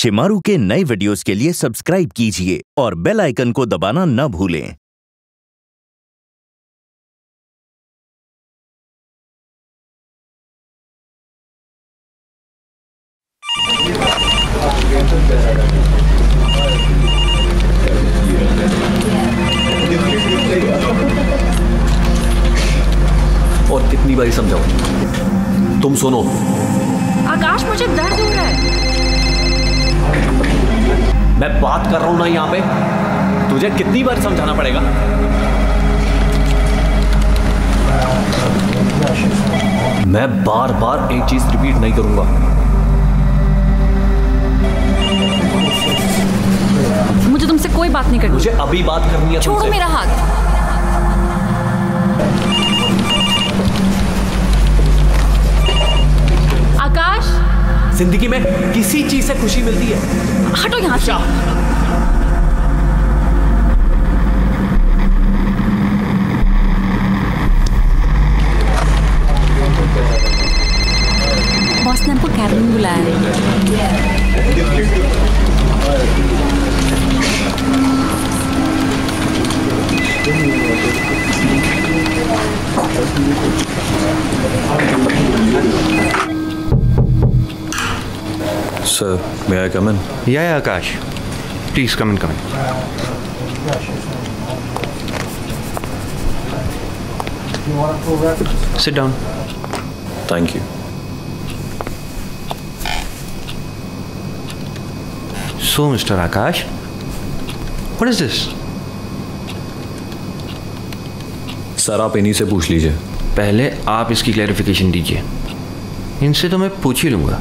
शिमारू के नए वीडियोस के लिए सब्सक्राइब कीजिए और बेल आइकन को दबाना न भूलें। और कितनी बारी समझाओ? तुम सुनो। आकाश, मुझे दर्द हो रहा है। मैं बात कर रहा हूं ना यहाँ पे, तुझे कितनी बार समझाना पड़ेगा? मैं बार बार एक चीज रिपीट नहीं करूंगा। मुझे तुमसे कोई बात नहीं करनी। मुझे अभी बात करनी है। छोड़ो मेरा हाथ। आकाश, जिंदगी में किसी चीज से खुशी मिलती है? हटो यहाँ से। बॉस ने हमको कैबिन में बुलाया है। Sir, may I come in? Yeah, Akash. Please come in. Sit down. Thank you. So, Mr. Akash, what is this? Sir आप इन्हीं से पूछ लीजिए। पहले आप इसकी क्लैरिफिकेशन दीजिए। इनसे तो मैं पूछ ही लूंगा।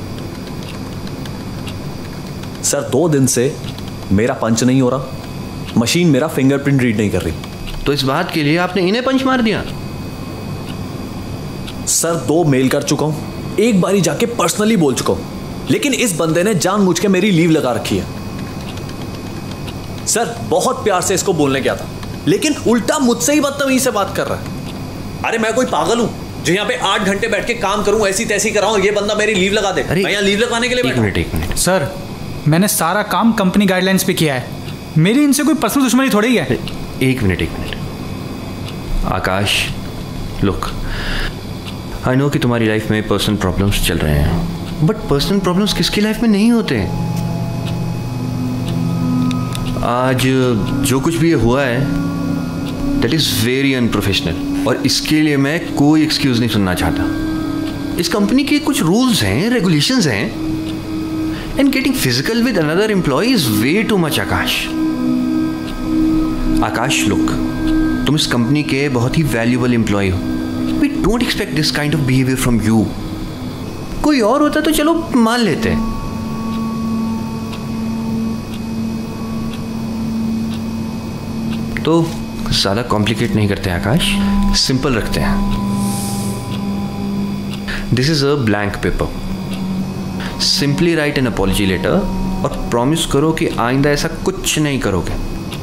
सर 2 दिन से मेरा पंच नहीं हो रहा, मशीन मेरा फिंगरप्रिंट रीड नहीं कर रही। तो इस बात के लिए आपने इन्हें पंच मार दिया? सर 2 मेल कर चुका हूं, एक बारी जाके पर्सनली बोल चुका हूं, लेकिन इस बंदे ने जानबूझ के मेरी लीव लगा रखी है। सर बहुत प्यार से इसको बोलने गया था, लेकिन उल्टा मुझसे ही बदतमीजी से बात कर रहा है। अरे मैं कोई पागल हूं जो यहाँ पे 8 घंटे बैठ के काम करूं, ऐसी तैसी कराऊं, ये बंदा मेरी लीव लगा दे। मैं यहाँ लीव लगवाने के लिए बैठा हूं। एक मिनट। सर मैंने सारा काम कंपनी गाइडलाइंस पे किया है, मेरी इनसे कोई पर्सनल दुश्मनी थोड़ी है। एक minute. Akash, look, I know कि तुम्हारी लाइफ में पर्सनल प्रॉब्लम्स चल रहे हैं, बट पर्सनल प्रॉब्लम्स किसकी लाइफ में नहीं होते? आज जो कुछ भी ये हुआ है दैट इज़ वेरी अनप्रोफेशनल, और इसके लिए मैं कोई एक्सक्यूज़ नहीं सुनना चाहता। इस कंपनी के कुछ रूल्स हैं, रेगुलेशंस हैं, and getting physical with another employee is way too much. Akash, look, तुम इस कंपनी के बहुत ही वैल्यूएबल एम्प्लॉय हो। We don't expect this kind of behaviour from you. कोई और होता तो चलो मान लेते, तो ज़्यादा कॉम्प्लिकेट नहीं करते आकाश, सिंपल रखते हैं। This is a blank paper. Simply write an apology letter और प्रॉमिस करो कि आइंदा ऐसा कुछ नहीं करोगे।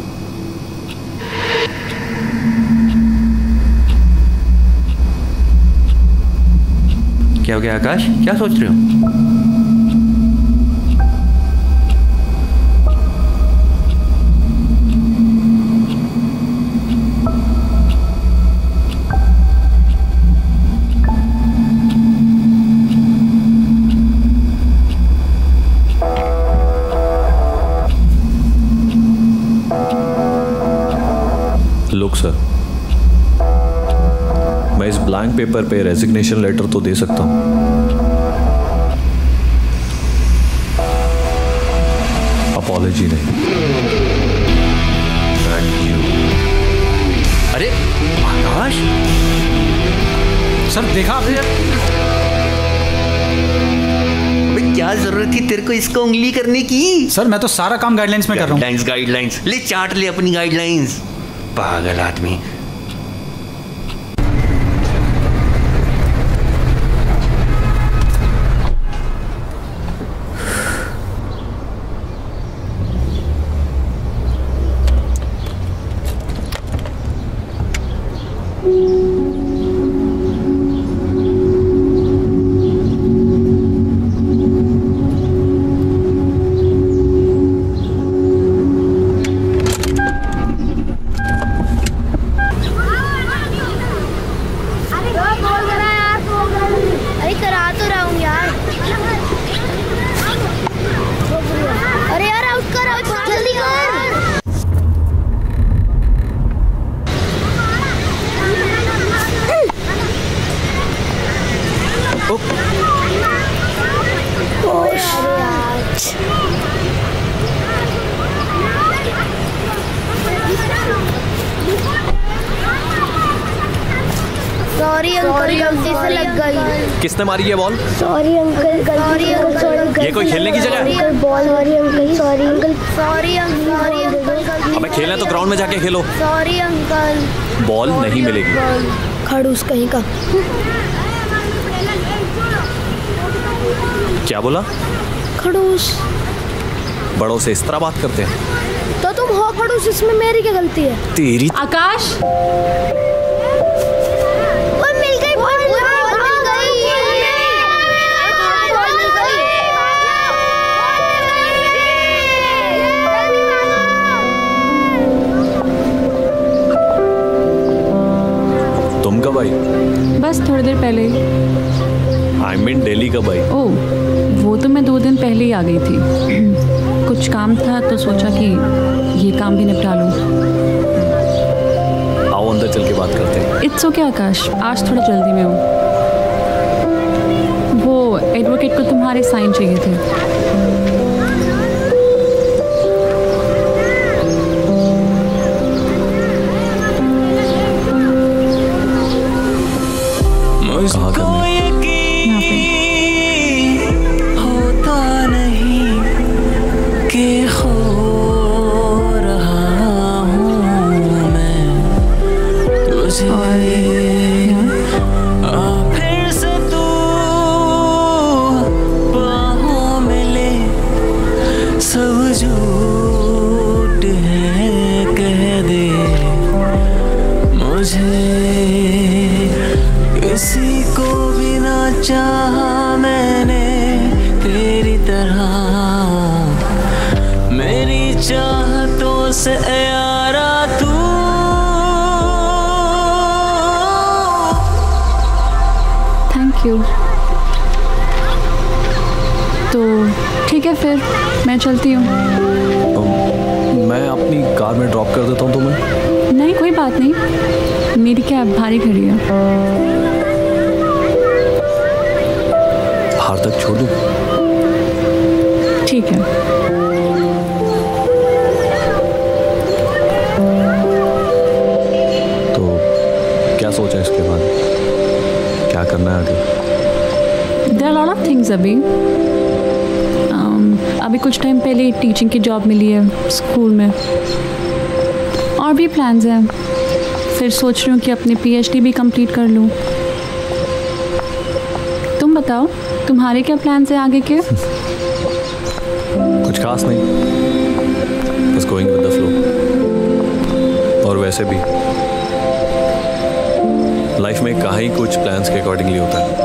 क्या हो गया आकाश, क्या सोच रहे हो? लुक सर, मैं इस ब्लैंक पेपर पे रेजिग्नेशन लेटर तो दे सकता हूं, अपॉलजी नहीं। अरे आकाश, सर देखा आपने? क्या जरूरत थी तेरे को इसको उंगली करने की? सर मैं तो सारा काम गाइडलाइंस में कर रहा हूँ। गाइडलाइंस ले, चाट ले अपनी गाइडलाइंस, पागल आदमी। से लग गई। किसने मारी ये ball? Sorry uncle, sorry uncle. ये कोई खेलने की जगह है? Ball, sorry uncle, sorry uncle, sorry uncle. अबे खेलना है तो ग्राउंड में जाके खेलो। Sorry uncle. बॉल नहीं मिलेगी। खड़ूस कहीं का। क्या बोला? खड़ूस। बड़ों से इस तरह बात करते हैं? तो तुम हो खड़ूस, इसमें मेरी क्या गलती है? तेरी। आकाश, मिल गई बॉल, मिल गई। तुम कब आई? बस थोड़ी देर पहले। आई मीन दिल्ली कब आई? ओह, वो तो मैं 2 दिन पहले ही आ गई थी। कुछ काम था तो सोचा कि ये काम भी निपटा लूं। आओ अंदर चल के बात करते हैं। इट्स ओके आकाश, आज थोड़ा जल्दी में हूँ। वो एडवोकेट को तुम्हारे साइन चाहिए थे। कहाँ करना है? यहाँ पे। होता नहीं कि हो रहा हूँ मैं तुझे। फिर से तू बाहों में ले, सब झूठ है कह दे मुझे। किसी को भी ना चाहा मैंने तेरी तरह, मेरी चाहतों से यारा तू। Thank you. तो ठीक है फिर मैं चलती हूँ। मैं अपनी कार में ड्रॉप कर देता हूँ तुम्हें। नहीं कोई बात नहीं, मेरी कैब भारी खड़ी है। बाहर तक छोड़ दूँ? ठीक है। तो क्या सोचा इसके बाद? क्या करना है आगे? There are a lot of things अभी। अभी कुछ टाइम पहले टीचिंग की जॉब मिली है स्कूल में, और भी प्लान्स हैं। फिर सोच रही हूँ कि अपनी PhD भी कंप्लीट कर लूँ। तुम बताओ, तुम्हारे क्या प्लान्स हैं आगे के? कुछ खास नहीं, बस गोइंग विद द फ्लो। और वैसे भी लाइफ में कहाँ ही कुछ प्लान्स के अकॉर्डिंगली होता है।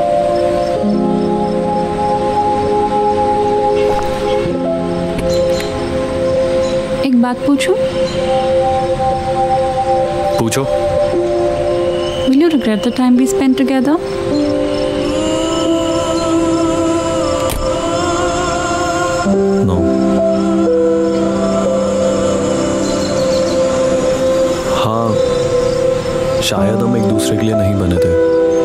एक बात पूछूं? पूछो। Will you regret the time we spent together? No. हाँ, शायद हम एक दूसरे के लिए नहीं बने थे।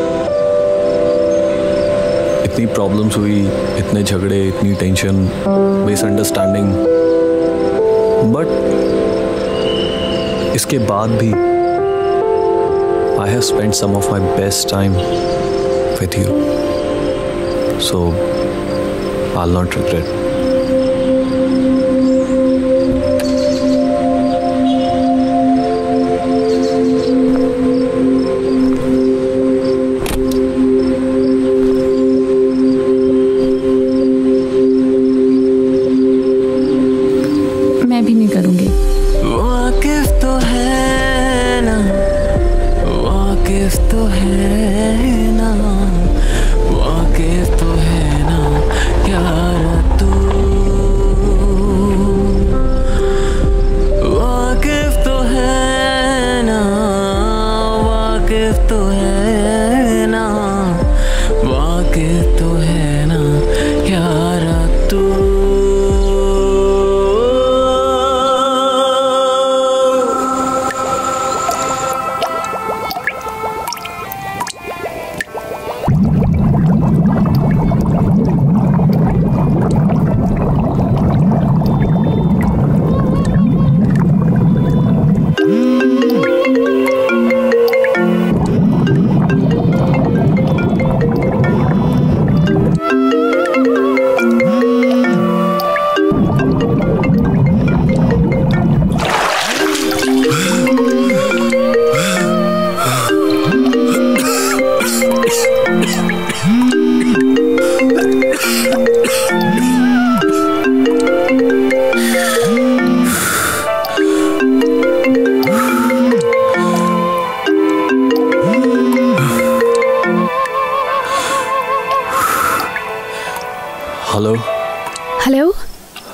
इतनी प्रॉब्लम्स हुई, इतने झगड़े, इतनी टेंशन, मिसअंडरस्टैंडिंग, बट इसके बाद भी I have spent some of my best time with you, so I'll not regret. मैं भी नहीं करूँगी। वाकिफ तो है ना, वाकिफ तो है ना, वाकिफ तो है ना यार तू।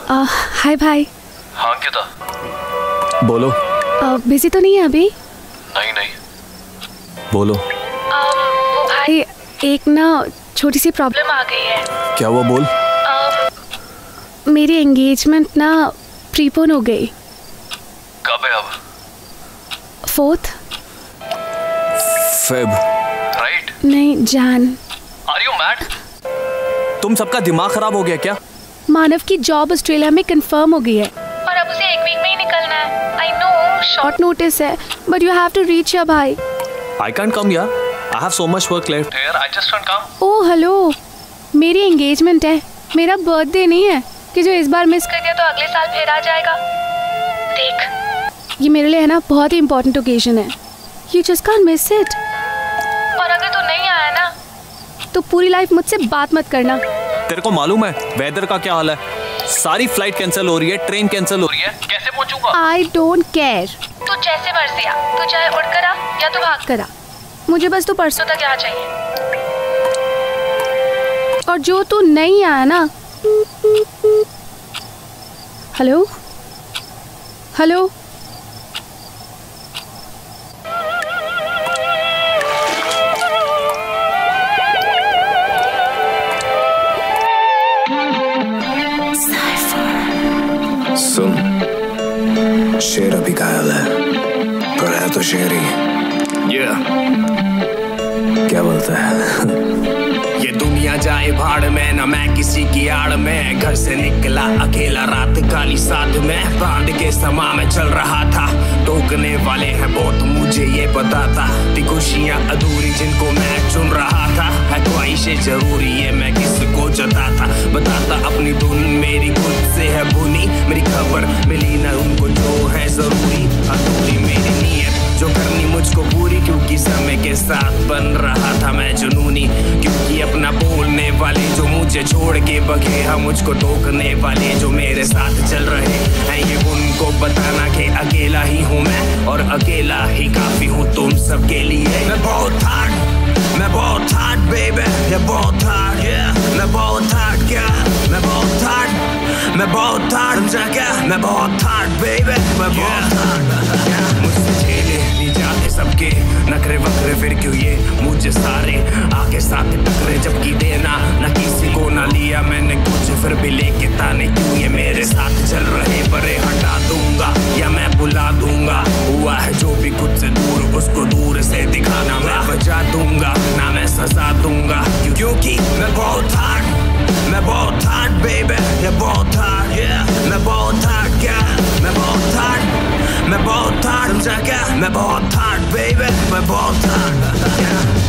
हाय भाई। हाँ अंकिता बोलो। बिजी तो नहीं है अभी? नहीं नहीं बोलो। वो भाई एक ना छोटी सी प्रॉब्लम आ गई है। क्या हुआ बोल। मेरी एंगेजमेंट ना प्रीपोन हो गई। कब है अब? 4th Feb right? नहीं जान। Are you mad? तुम सबका दिमाग खराब हो गया क्या? मानव की जॉब ऑस्ट्रेलिया में कंफर्म हो गई है और अब उसे 1 वीक में ही निकलना है। आई नो शॉर्ट नोटिस है but you have to reach your भाई। I can't come यार। I have so much work left. Here, I just can't come. Oh hello, मेरी एंगेजमेंट है, मेरा बर्थडे नहीं है कि जो इस बार मिस कर दिया तो अगले साल फिर आ जाएगा। देख ये मेरे लिए है ना बहुत ही इंपॉर्टेंट ओकेजन है। You just can't miss it. और अगर तू नहीं आया ना तो पूरी लाइफ मुझसे बात मत करना। तेरे को मालूम है वेदर का क्या हाल है? सारी फ्लाइट कैंसिल हो रही है, ट्रेन कैंसिल हो रही है। कैसे पहुंचूंगा? आई डोंट केयर, तू जैसे मर्जी आ, तू चाहे उड़ कर आ या तू भाग कर आ, मुझे बस तू परसों तक यहाँ चाहिए। और जो तू नहीं आया ना, हेलो हेलो सुन, शेर अभी घायल है पर है तो शेर ही। क्या बोलता है? ये दुनिया जाए भाड़ में, ना मैं किसी की आड़ में। घर से निकला अकेला रात काली साथ में, बांध के समा में चल रहा था। टोकने वाले हैं बहुत मुझे ये पता था, थी खुशियां अधूरी जिनको मैं चुन रहा था। है ख्वाहिशें जरूरी है मैं किसको जताता, बताता अपनी धुन मेरी खुद से है बुनी। मेरी खबर मिली ना उनको जो है जरूरी, अधूरी मेरी नीयत जो करनी मुझको पूरी। क्योंकि समय के साथ बन रहा था मैं जुनूनी, क्योंकि अपना बोलने वाले जो मुझे छोड़ के भगे, हम मुझको टोकने वाले जो मेरे साथ चल रहे हैं। ये उनको बताना कि अकेला ही हूँ मैं और अकेला ही काफी हूँ तुम सबके लिए। मैं बहुत हार्ड बेबी, ये बहुत हार्ड, मैं बहुत हार्ड क्या, मैं बहुत हार्ड, मैं बहुत हार्ड समझा क्या, मैं बहुत हार्ड बेबी, मैं बहुत हार्ड। मुझसे झेले नहीं जाते सबके नखरे वखरे, फिर क्यों ये मुझे सारे आके साथ टकरे, जबकि देना न किसी को ना लिया मैंने कुछ, फिर भी लेके ताने क्यों ये मेरे साथ चल रहे। परे हटा दूंगा या मैं बुला दूंगा, हुआ है जो भी खुद से दूर उसको दूर से दिखाना। मैं बजा दूंगा ना मैं सजा दूंगा, क्योंकि मैं बहुत हार्ड बेबी, ये बहुत हार्ड, मैं बहुत हार्ड क्या, मैं बहुत हार्ड समझा क्या, मैं बहुत हार्ड बेबी, मैं बहुत हार्ड।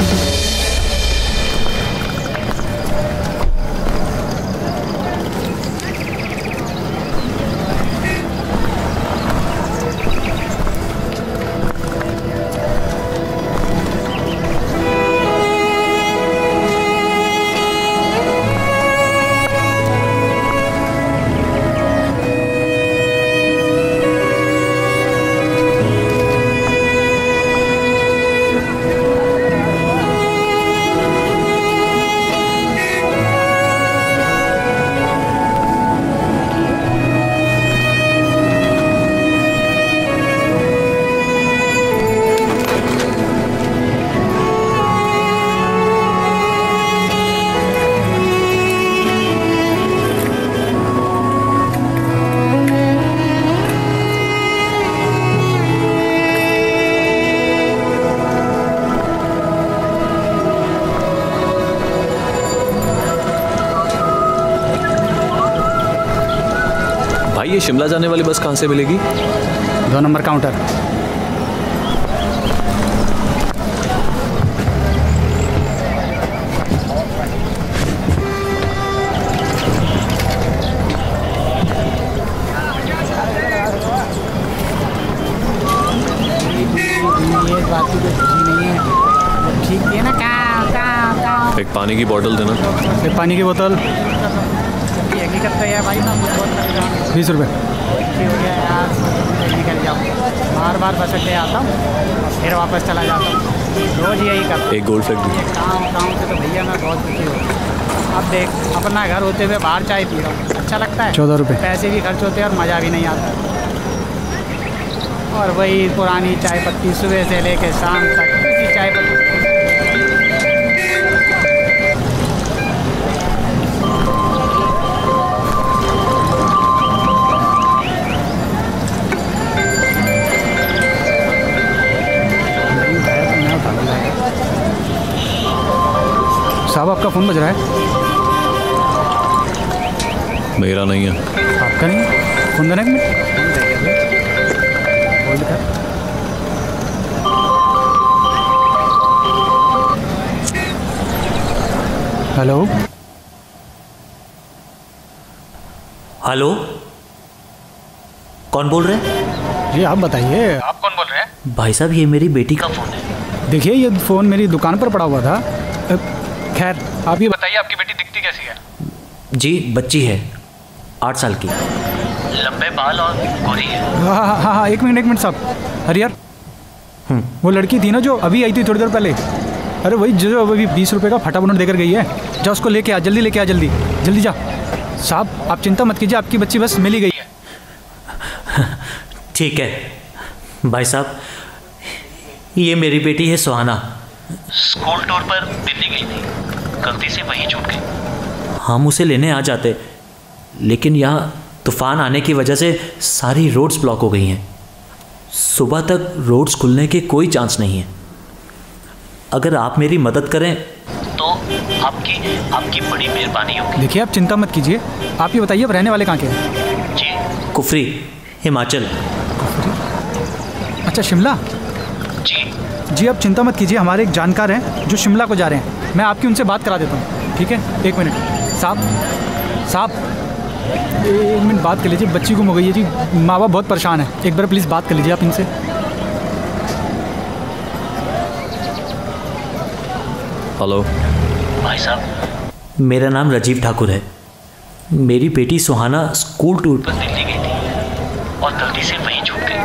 ये शिमला जाने वाली बस कहाँ से मिलेगी? 2 नंबर काउंटर। ठीक है ना? एक पानी की बोतल देना। एक पानी की बोतल 20 रुपये। निकल जाओ, बार बस अड्डे आता हूँ फिर वापस चला जाता हूँ, रोज यही करता। एक गोल्ड फ्लैग भी। काम से तो भैया मैं बहुत दुखी हूँ। अब देख अपना घर होते हुए बाहर चाय पी रहा हूँ। अच्छा लगता है? 14 रुपये। पैसे भी खर्च होते हैं और मज़ा भी नहीं आता। और वही पुरानी चाय पत्ती सुबह से लेके शाम तक उसी चाय पत्ती। साहब आपका फ़ोन बज रहा है। मेरा नहीं है। आपका नहीं? फ़ोन देना एक मिनट। होल्ड कर। हेलो हेलो, कौन बोल रहे हैं? जी आप बताइए, आप कौन बोल रहे हैं? भाई साहब ये मेरी बेटी का फ़ोन है। देखिए ये फ़ोन मेरी दुकान पर पड़ा हुआ था। खैर आप ये बताइए आपकी बेटी दिखती कैसी है? जी बच्ची है 8 साल की, लंबे बाल और गोरी है। हाँ, एक मिनट साहब। अरे यार वो लड़की थी ना जो अभी आई थी थोड़ी देर पहले, अरे वही जो अभी 20 रुपये का फटा नोट देकर गई है। जा उसको लेके आ, जल्दी लेके आ, जल्दी जल्दी जा। साहब आप चिंता मत कीजिए, आपकी बच्ची बस मिल ही गई है। ठीक है भाई साहब, ये मेरी बेटी है सुहाना। स्कूल टूर पर दिल्ली गई थी, गलती से वहीं छूट गई। हम उसे लेने आ जाते, लेकिन यहाँ तूफान आने की वजह से सारी रोड्स ब्लॉक हो गई हैं। सुबह तक रोड्स खुलने के कोई चांस नहीं है। अगर आप मेरी मदद करें तो आपकी बड़ी मेहरबानी होगी। देखिए आप चिंता मत कीजिए, आप ये बताइए आप रहने वाले कहाँ के हैं? जी कुफरी, हिमाचल। अच्छा शिमला। जी आप चिंता मत कीजिए, हमारे एक जानकार हैं जो शिमला को जा रहे हैं, मैं आपकी उनसे बात करा देता हूँ। ठीक है, एक मिनट। साहब एक मिनट बात कर लीजिए, बच्ची गुम हो गई है जी, माँ बाप बहुत परेशान है, एक बार प्लीज़ बात कर लीजिए आप इनसे। हेलो भाई साहब, मेरा नाम राजीव ठाकुर है। मेरी बेटी सुहाना स्कूल टूर पर दिल्ली गई थी और गलती से वहीं छूट गई।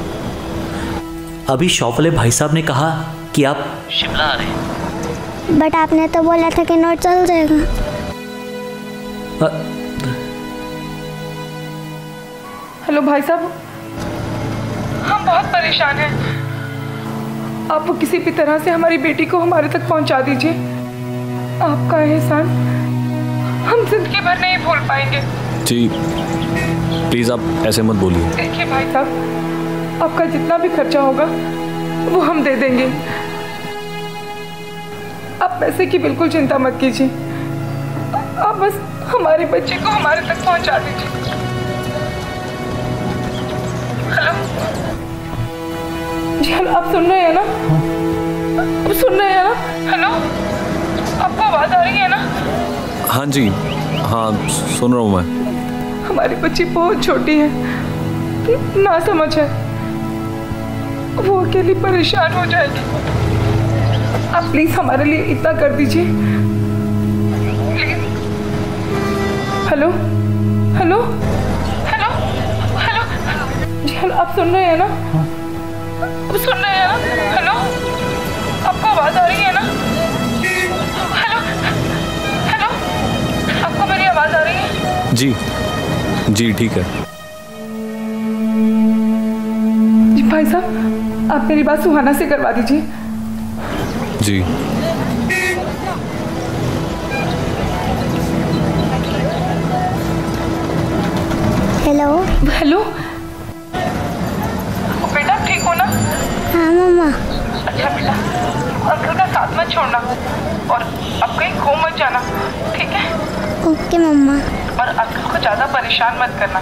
अभी शॉप वाले भाई साहब ने कहा कि आप शिमला आ रहे हैं। बट आपने तो बोला था कि नोट चल जाएगा। हेलो भाई साहब, हम बहुत परेशान हैं। आप वो किसी भी तरह से हमारी बेटी को हमारे तक पहुंचा दीजिए। आपका एहसान हम जिंदगी भर नहीं भूल पाएंगे। जी प्लीज़ आप ऐसे मत बोलिए। देखिए भाई साहब, आपका जितना भी खर्चा होगा वो हम दे देंगे। आप पैसे की बिल्कुल चिंता मत कीजिए, आप बस हमारे बच्चे को हमारे तक पहुंचा दीजिए। हेलो जी, हेलो आप सुन रहे हैं ना? आप सुन रहे हैं ना? हेलो आपको आवाज़ आ रही है ना? हाँ जी, हाँ सुन रहा हूँ मैं। हमारी बच्ची बहुत छोटी है, ना समझ है, वो अकेली परेशान हो जाएगी। आप प्लीज हमारे लिए इतना कर दीजिए please. Hello hello hello hello जी, हेलो आप सुन रहे हैं ना? आप सुन रहे हैं ना? हेलो आपको आवाज आ रही है ना? हेलो हेलो आपको मेरी आवाज आ रही है? जी जी ठीक है। जी भाई साहब, आप मेरी बात सुहाना से करवा दीजिए। जी हेलो हेलो बेटा, ठीक हो ना? हाँ मम्मा। अच्छा बेटा, अंकल का साथ मत छोड़ना और अब कहीं खो मत जाना, ठीक है? Okay mamma. और अंकल को ज्यादा परेशान मत करना।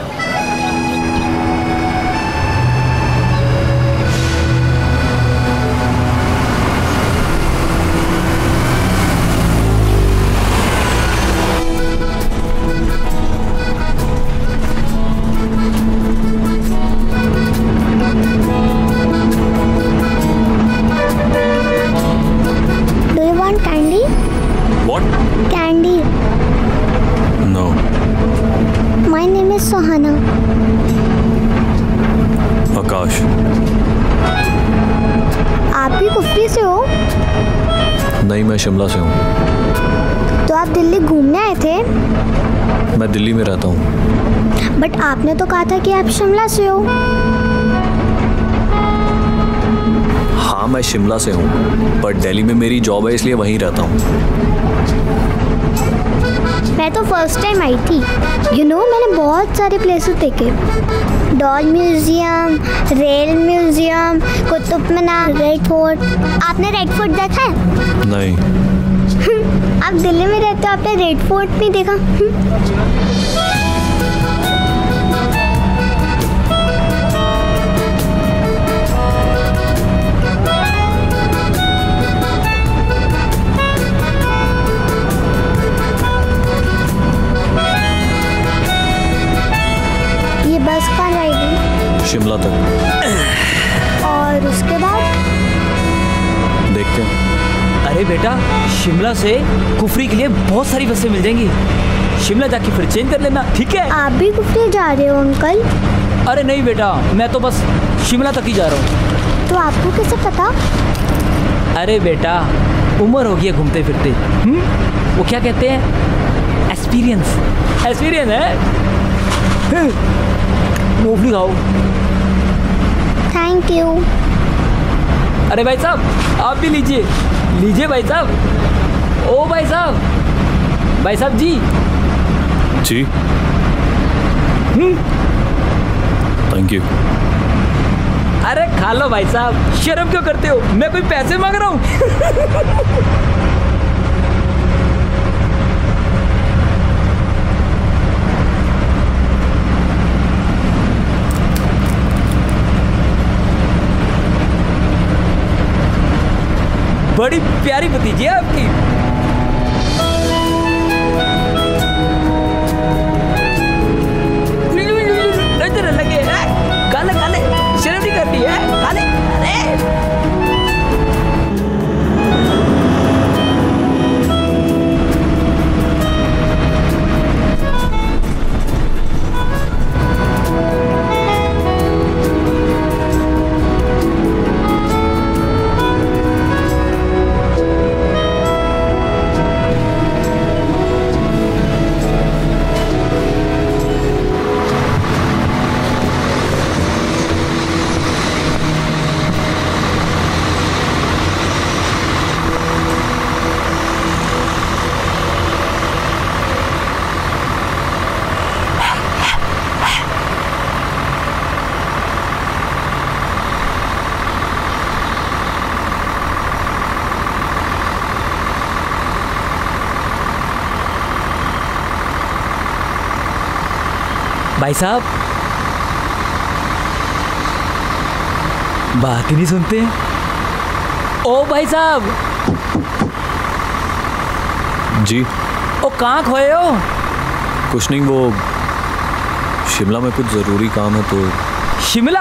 Candy? What? Candy. No. My name is Sohana. आकाश। आप भी कुफरी से हो? नहीं, मैं शिमला से हूँ। तो आप दिल्ली घूमने आए थे? मैं दिल्ली में रहता हूँ। बट आपने तो कहा था कि आप शिमला से हो। हाँ मैं शिमला से हूँ, पर दिल्ली में मेरी जॉब है इसलिए वहीं रहता हूँ। मैं तो फर्स्ट टाइम आई थी। मैंने बहुत सारे प्लेसेस देखे। Doll museum, rail museum, Qutub Minar, red fort. आपने रेड फोर्ट देखा है? नहीं। आप दिल्ली में रहते हो, आपने रेड फोर्ट नहीं देखा? ये बस कहाँ जाएगी? शिमला तक। और उसके बाद देखते हैं। अरे बेटा, शिमला से कुफरी के लिए बहुत सारी बसें मिल जाएंगी। शिमला जाके फिर चेंज कर लेना, ठीक है? आप भी कुफरी जा रहे हो अंकल? अरे नहीं बेटा, मैं तो बस शिमला तक ही जा रहा हूँ। तो आपको कैसे पता? अरे बेटा, उम्र हो गई है घूमते फिरते। वो क्या कहते हैं, एक्सपीरियंस। एक्सपीरियंस है। मूंगफली खाओ। Thank you. अरे भाई साहब, आप भी लीजिए। लीजिए भाई साहब। ओ भाई साहब, भाई साहब जी। जी। Thank you. अरे खा लो भाई साहब, शर्म क्यों करते हो? मैं कोई पैसे मांग रहा हूँ। बड़ी प्यारी भतीजी है आपकी। नजर लगे है, काले काले शर्म नहीं करती है, काले। अरे भाई साहब, बात ही नहीं सुनते। ओ भाई साहब जी। ओ कहाँ खोए हो? कुछ नहीं, वो शिमला में कुछ ज़रूरी काम है तो। शिमला?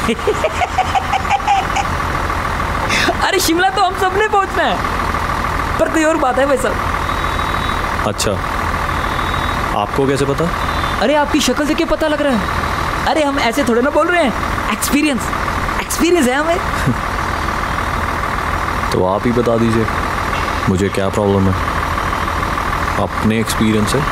अरे शिमला तो हम सबने पहुंचना है, पर कोई और बात है भाई साहब। अच्छा, आपको कैसे पता? अरे आपकी शक्ल देख के पता लग रहा है। अरे हम ऐसे थोड़े ना बोल रहे हैं, एक्सपीरियंस है हमें। तो आप ही बता दीजिए, मुझे क्या प्रॉब्लम है? अपने एक्सपीरियंस है।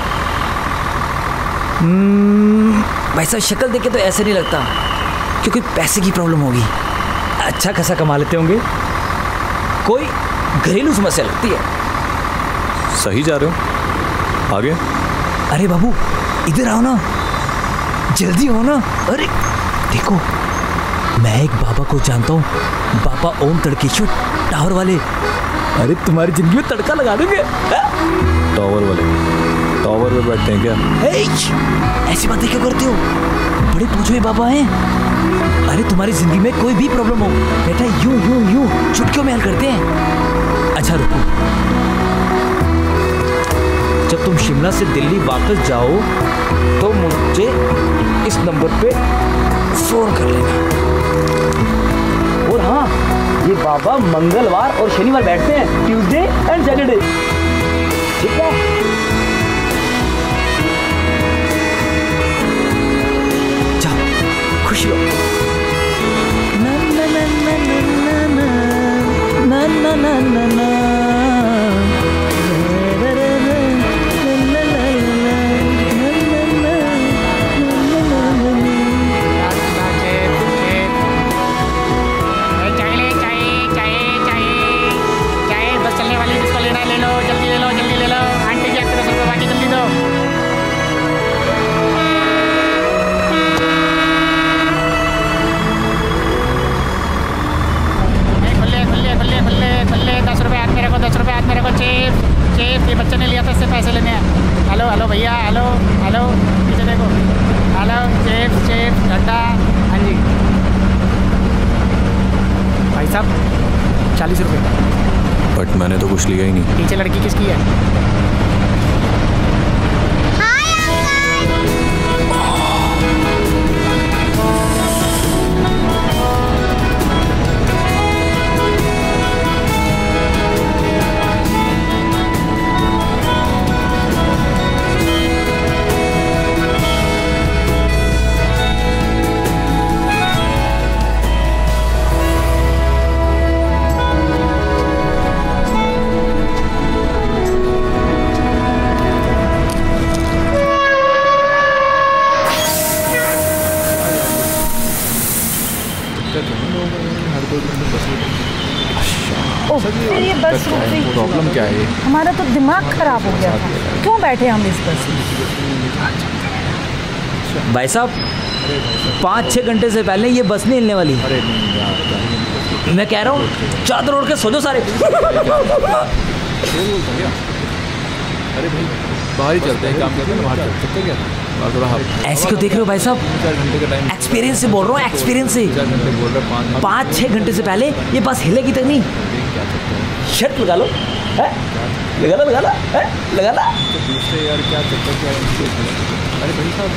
भाई साहब शक्ल देख के तो ऐसे नहीं लगता, क्योंकि पैसे की प्रॉब्लम होगी। अच्छा खासा कमा लेते होंगे, कोई घरेलू समस्या लगती है। सही जा रहे हो, आगे। अरे बाबू इधर आओ ना, जल्दी आओ ना। अरे देखो, मैं एक बाबा को जानता हूँ, बाबा ओम तड़केश्वर, टावर वाले। अरे तुम्हारी जिंदगी में तड़का लगा देंगे। टावर वाले? टावर पे बैठते हैं क्या? ऐसी बातें क्यों करते हो? बड़े पूछो बाबा हैं। अरे तुम्हारी जिंदगी में कोई भी प्रॉब्लम हो बेटा, यूं यूं यूं चुटकियों में हल करते हैं। अच्छा रुको, जब तुम शिमला से दिल्ली वापस जाओ तो मुझे इस नंबर पे फोन कर लेना। और हाँ, ये बाबा मंगलवार और शनिवार बैठते हैं, ट्यूसडे एंड सैटरडे, ठीक है? जाओ, खुश रहो। ना ना ना ना ना ना ना ना ना ना। 40 रुपये। बट मैंने तो कुछ लिया ही नहीं। पीछे लड़की किसकी है? ये बस रुक गई। प्रॉब्लम क्या है? हमारा तो दिमाग खराब हो गया था, क्यों बैठे हम इस बस में? भाई साहब 5-6 घंटे से पहले ये बस नहीं हिलने वाली। मैं कह रहा हूँ चादर ओढ़ के सो जाओ सारे। अरे भाई बाहर ही चलते हैं, काम करते हैं, बाहर चलते हैं क्या? ऐसे क्यों देख रहे हो भाई साहब? एक्सपीरियंस से बोल रहा हूँ, एक्सपीरियंस से। 5-6 घंटे से पहले ये बस हिलेगी तक नहीं। शर्ट लगा लो, लगा लो, लगा लो, लगा लो। दूसरे यार क्या चक्कर क्या है? अरे भाई साहब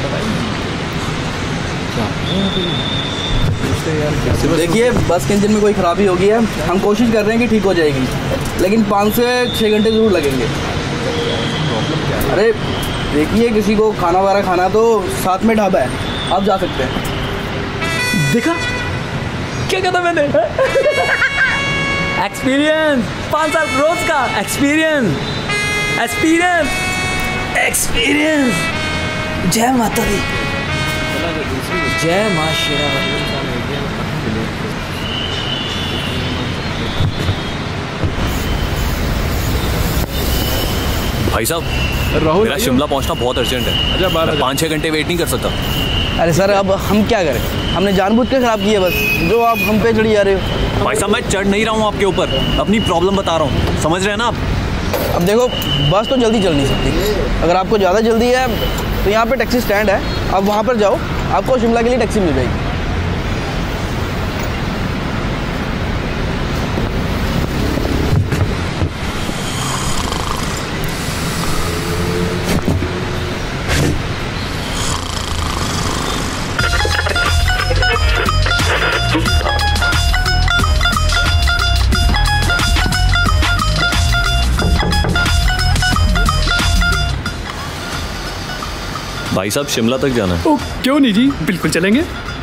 बताइए। देखिए बस के इंजन में कोई ख़राबी होगी है, हम कोशिश कर रहे हैं कि ठीक हो जाएगी, लेकिन 5 से 6 घंटे ज़रूर लगेंगे। अरे देखिए किसी को खाना वगैरह खाना तो साथ में ढाबा है, आप जा सकते हैं। देखा क्या कहता मैंने? एक्सपीरियंस 5 साल रोज का एक्सपीरियंस, एक्सपीरियंस, एक्सपीरियंस। जय माता दी, जय माँ शेरावाली। भाई साहब मेरा शिमला पहुंचना बहुत अर्जेंट है। अच्छा 5-6 घंटे वेट नहीं कर सकता। अरे सर अब हम क्या करें, हमने जानबूझ के ख़राब की है बस, जो आप हम पे चढ़ी जा रहे हो। भाई साहब मैं चढ़ नहीं रहा हूँ आपके ऊपर, अपनी प्रॉब्लम बता रहा हूँ, समझ रहे हैं ना आप? अब देखो बस तो जल्दी चल नहीं सकती, अगर आपको ज़्यादा जल्दी है तो यहाँ पे टैक्सी स्टैंड है, आप वहाँ पर जाओ, आपको शिमला के लिए टैक्सी मिल जाएगी। भाई साहब शिमला तक जाना है। ओ क्यों नहीं जी, बिल्कुल चलेंगे।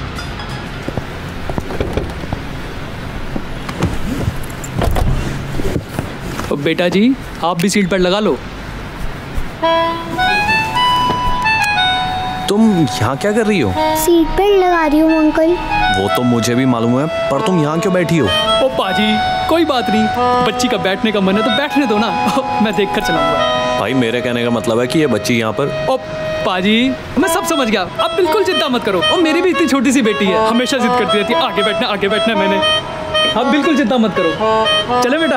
ओ बेटा जी आप भी सीट बेल्ट लगा लो। तुम यहाँ क्या कर रही हो? सीट बेल्ट लगा रही हूँ अंकल। वो तो मुझे भी मालूम है, पर तुम यहाँ क्यों बैठी हो? ओ पाजी कोई बात नहीं, बच्ची का बैठने का मन है तो बैठने दो ना, मैं देख कर चलाऊंगा। भाई मेरे कहने का मतलब है कि ये बच्ची यहाँ पर। ओ पाजी मैं सब समझ गया, आप बिल्कुल चिंता मत करो। और मेरी भी इतनी छोटी सी बेटी है, हमेशा जिद करती रहती है आगे बैठना मैंने। आप बिल्कुल चिंता मत करो, चले बेटा।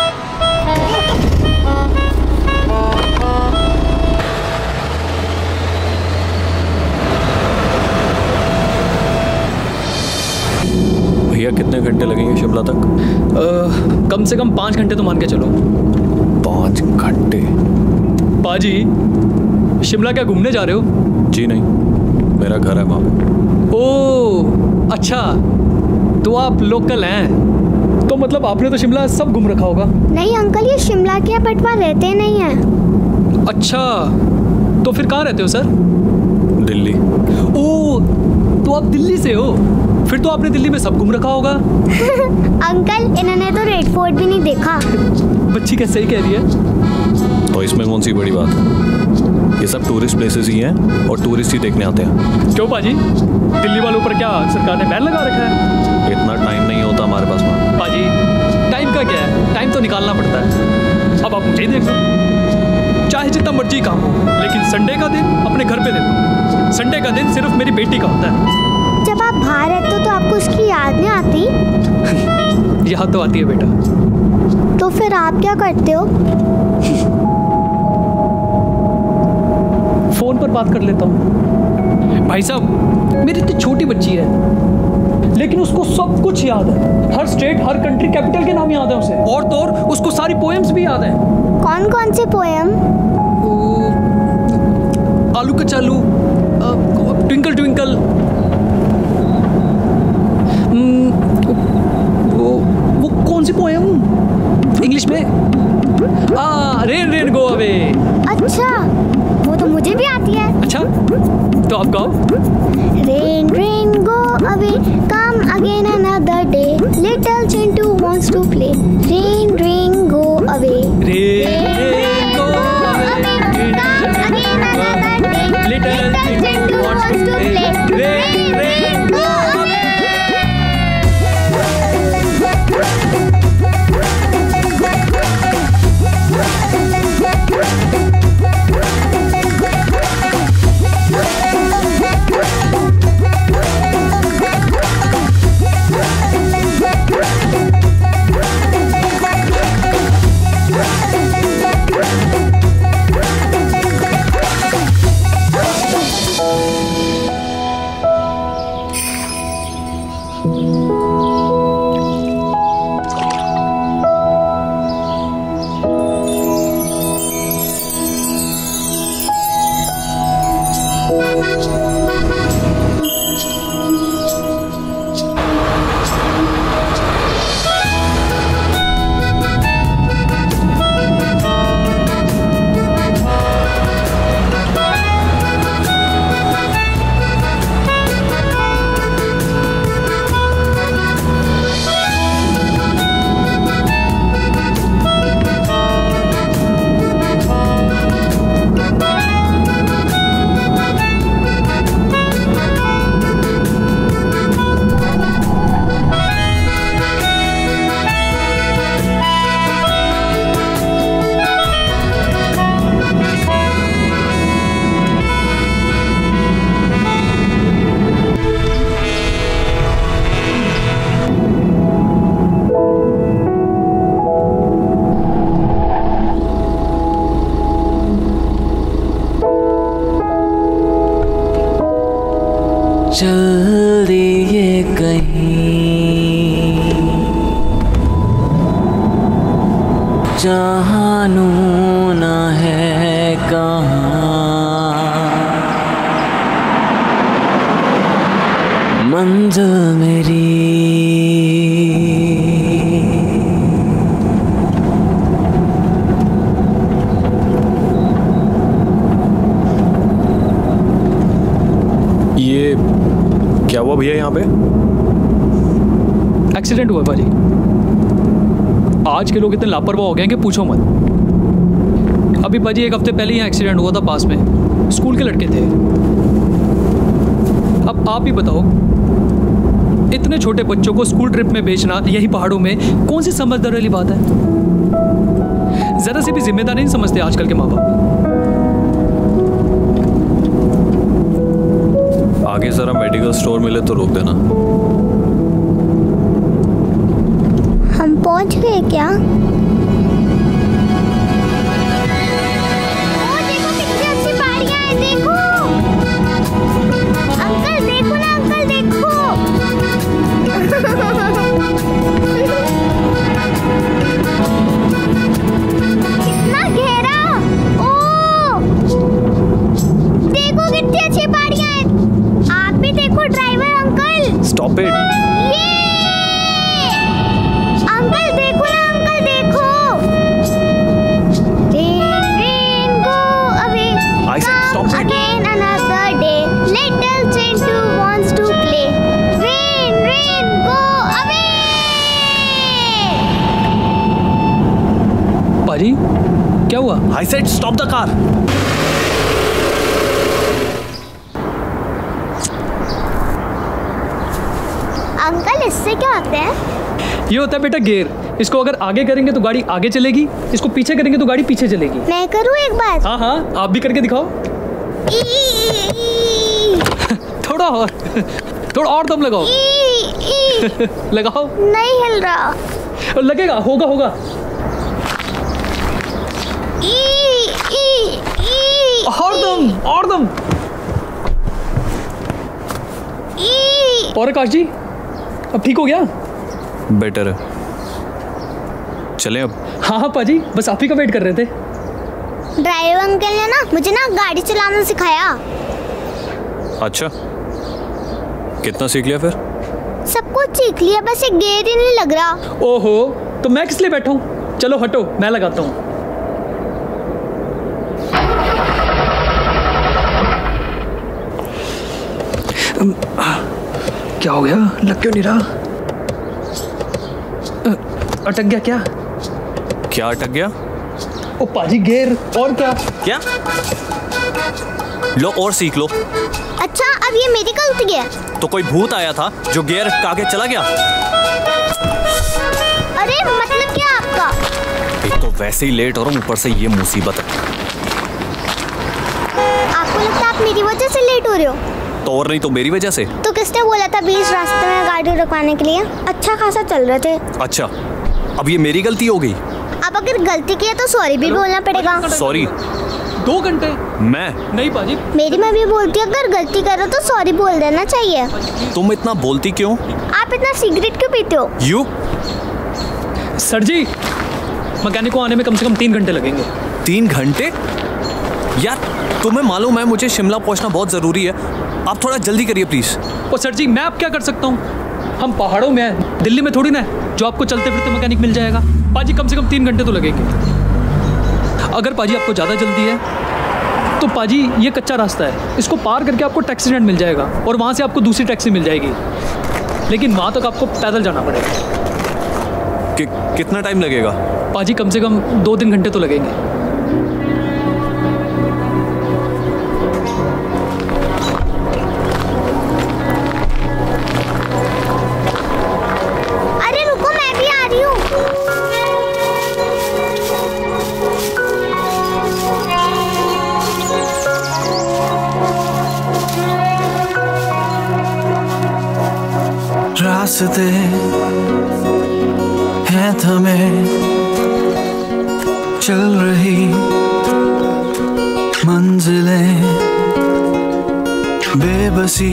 भैया कितने घंटे लगेंगे शिमला तक? कम से कम 5 घंटे तो मान के चलो। 5 घंटे? पाजी शिमला क्या घूमने जा रहे हो? जी नहीं, मेरा घर है वहाँ। ओह अच्छा, तो आप लोकल हैं, तो मतलब आपने तो शिमला सब घूम रखा होगा। नहीं अंकल ये शिमला के पटवा रहते नहीं हैं। अच्छा तो फिर कहाँ रहते हो सर? दिल्ली। ओह तो आप दिल्ली से हो, फिर तो आपने दिल्ली में सब घूम रखा होगा। अंकल इन्होंने तो रेड फोर्ट भी नहीं देखा। बच्ची क्या सही कह रही है। तो इसमें कौन सी बड़ी बात है, ये सब टूरिस्ट प्लेसेस ही हैं और टूरिस्ट ही देखने आते हैं। क्यों पाजी, दिल्ली वालों पर क्या सरकार ने बैन लगा रखा है? इतना टाइम नहीं होता हमारे पास वहाँ। पाजी टाइम का क्या है, टाइम तो निकालना पड़ता है। अब आप मुझे देख लो, चाहे जितना मर्जी काम हो, लेकिन संडे का दिन अपने घर पे देता हूँ। संडे का दिन सिर्फ मेरी बेटी का होता है। जब आप बाहर रहते हो तो आपको उसकी याद नहीं आती? याद तो आती है बेटा। तो फिर आप क्या करते हो? फोन पर बात कर लेता हूँ। भाई साहब मेरी इतनी छोटी बच्ची है, लेकिन उसको सब कुछ याद है। हर स्टेट, हर कंट्री कैपिटल के नाम याद है उसे। और तो और उसको सारी पोएम्स भी याद है। कौन कौन से पोएम? आलू कचालू, ट्विंकल ट्विंकल, वो कौन सी पोएम इंग्लिश में? Rain rain go away. अच्छा, वो तो मुझे भी आती है। अच्छा, तो आप गाओ। Rain rain go away, come again another day, little Chintu wants to play. Rain rain go away, rain go away, come again another day, little Chintu wants to play. Rain rain go away. चल दिए कहीं जानू ना है कहाँ, मंजिल मेरी ये क्या हुआ भैया? यहाँ पे एक्सीडेंट हुआ भाजी। आज के लोग इतने लापरवाह हो गए हैं कि पूछो मत। अभी भाजी 1 हफ्ते पहले यहाँ एक्सीडेंट हुआ था पास में, स्कूल के लड़के थे। अब आप ही बताओ, इतने छोटे बच्चों को स्कूल ट्रिप में भेजना यही पहाड़ों में कौन सी समझदार वाली बात है? जरा सी भी जिम्मेदारी नहीं समझते आजकल के माँ बाप। आगे जरा मेडिकल स्टोर मिले तो रोक देना। हम पहुंच गए क्या? ओ देखो कितनी अच्छी पहाड़ियां हैं, देखो अंकल, देखो ना अंकल, देखो कितना गहरा। ओ देखो कितनी अच्छी पहाड़ियां हैं। आप भी देखो driver uncle. Stop it. Uncle देखो ना अंकल, देखो। Rain go away, come again another day, little Chintu wants to play. Rain, rain go away. पाजी क्या हुआ? I said stop the car. Uncle इससे क्या होता है? ये होता है बेटा गियर। इसको अगर आगे करेंगे तो गाड़ी आगे चलेगी, इसको पीछे करेंगे तो गाड़ी पीछे चलेगी। मैं करूँ एक बार? हाँ हाँ, आप भी करके दिखाओ। थोड़ा और दम लगाओ। लगाओ। नहीं हिल रहा। लगेगा, होगा होगा। और दम। और आकाश जी अब ठीक हो गया? बेटर है, चलें अब? हाँ पाजी, बस आप ही का वेट कर रहे थे। ड्राइवर अंकल ने ना मुझे गाड़ी चलाना सिखाया। अच्छा, कितना सीख लिया फिर? सब कुछ सीख लिया, बस एक गियर ही नहीं लग रहा। ओहो, तो मैं किस लिए बैठा हूँ? चलो हटो, मैं लगाता हूँ। क्या हो गया? लग क्यों नहीं रहा? अटक गया क्या? क्या अटक गया? ओ पाजी, गियर। और क्या? क्या? लो और सीख लो। अच्छा, अब ये मेरी गलती है? तो कोई भूत आया था जो गियर आगे चला गया? अरे मतलब क्या आपका? एक तो वैसे ही लेट हो रहा हूँ, ऊपर से ये मुसीबत है। आपको लगता है आप मेरी वजह से लेट हो रहे हो? तो और नहीं तो मेरी वजह से। तो किसने बोला था बीच रास्ते में गाड़ी रुकवाने के लिए? अच्छा खासा चल रहे थे। अच्छा, अब ये मेरी गलती हो गई? अब अगर गलती की है तो सॉरी भी बोलना पड़ेगा। सॉरी? 2 घंटे? मैं नहीं पाजी, मेरी मम्मी बोलती है अगर गलती करो तो सॉरी बोल देना चाहिए। तुम इतना बोलती क्यों? आप इतना सिगरेट क्यों पीते हो? यू? सर जी, मैकेनिक को आने में कम से कम 3 घंटे लगेंगे। 3 घंटे? यार तुम्हें मालूम है मुझे शिमला पहुंचना बहुत जरूरी है, आप थोड़ा जल्दी करिए प्लीज। और सर जी, मैं अब क्या कर सकता हूँ? हम पहाड़ों में हैं, दिल्ली में थोड़ी ना है जो आपको चलते फिरते मैकेनिक मिल जाएगा। पाजी कम से कम 3 घंटे तो लगेंगे। अगर पाजी आपको ज़्यादा जल्दी है तो पाजी ये कच्चा रास्ता है, इसको पार करके आपको टैक्सी स्टैंड मिल जाएगा और वहाँ से आपको दूसरी टैक्सी मिल जाएगी, लेकिन वहाँ तक आपको पैदल जाना पड़ेगा। कितना टाइम लगेगा? पाजी कम से कम 2-3 घंटे तो लगेंगे। रास्ते हैं थमे चल रही मंजिलें, बेबसी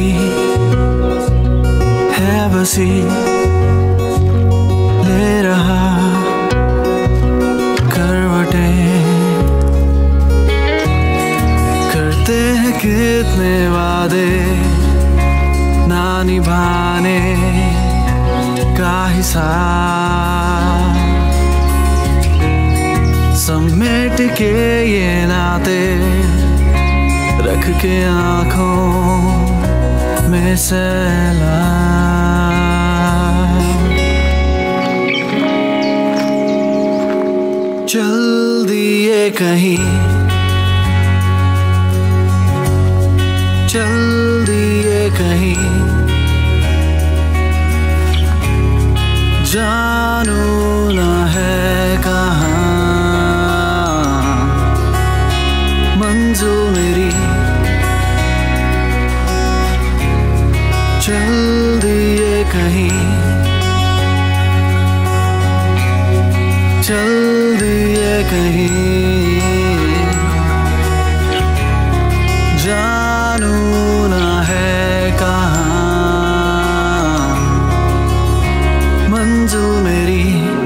है बसी ले रहा करवटें, करते हैं कितने वादे ना निभाने का हिसाब, समेट के ये नाते रख के आँखों में सैलाब, चल दिए कहीं, चल दिए कहीं, जानू ना है कहाँ मंजिल मेरी, चल दिए कहीं, चल दिए कहीं, जानू ना है कहाँ मंजिल मेरी।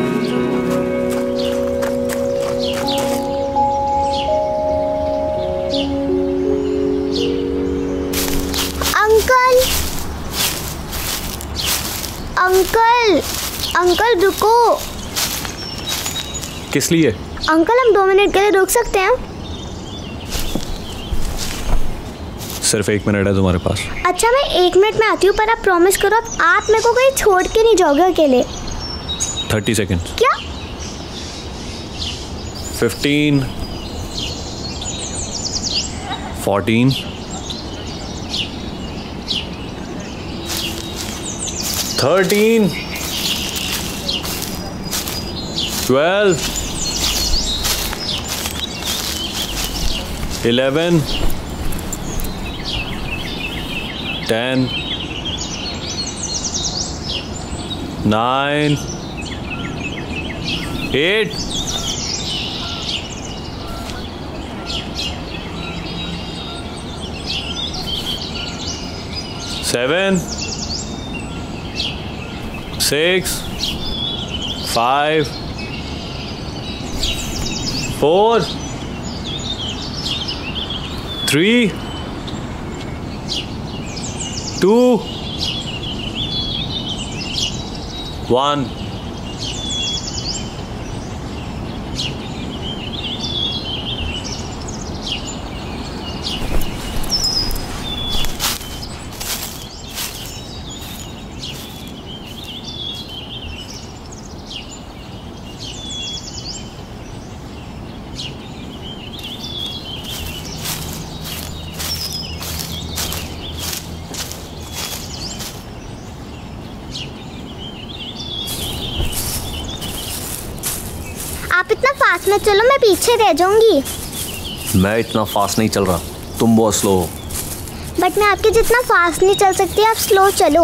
अंकल, अंकल, अंकल रुको। किस लिए? अंकल हम 2 मिनट के लिए रुक सकते हैं? सिर्फ 1 मिनट है तुम्हारे पास। अच्छा मैं 1 मिनट में आती हूँ, पर आप प्रॉमिस करो आप मेरे को कहीं छोड़ के नहीं जाओगे अकेले। 30 सेकेंड। क्या? 15 14 13 12 11 10 9 8 7 6, 5, 4, 3, 2, 1. आप इतना फास्ट में चलो, मैं पीछे रह जाऊंगी। मैं इतना फास्ट नहीं चल रहा, तुम बहुत स्लो हो। बट मैं आपके जितना फास्ट नहीं चल सकती, आप स्लो चलो।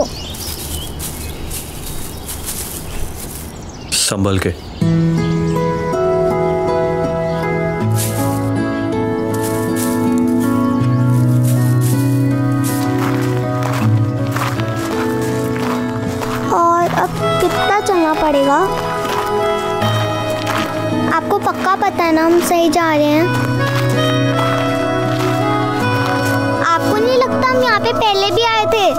संभल के। और अब कितना चलना पड़ेगा? आपको पक्का पता है ना हम सही जा रहे हैं? आपको नहीं लगता हम यहाँ पे पहले भी आए थे?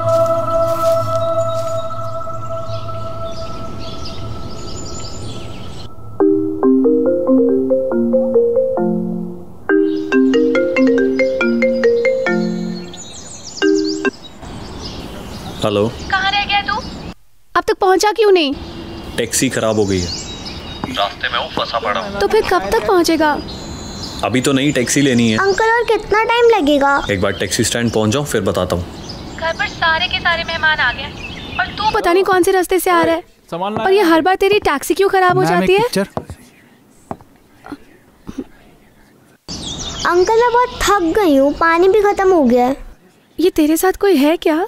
हेलो, कहाँ रह गया तू? अब तक पहुँचा क्यों नहीं? टैक्सी खराब हो गई है, रास्ते में वो फंसा पड़ा हूँ। तो फिर कब तक पहुँचेगा? अभी तो नई टैक्सी लेनी है। अंकल और कितना टाइम लगेगा? एक बार टैक्सी स्टैंड पहुँच जाऊँ फिर बताता हूँ। घर पर सारे के सारे मेहमान आ गए और तू पता नहीं कौन से रास्ते से आ रहा है। और ये हर बार तेरी टैक्सी क्यों खराब हो जाती है? अंकल मैं बहुत थक गई हूँ, पानी भी खत्म हो गया है। ये तेरे साथ कोई है क्या?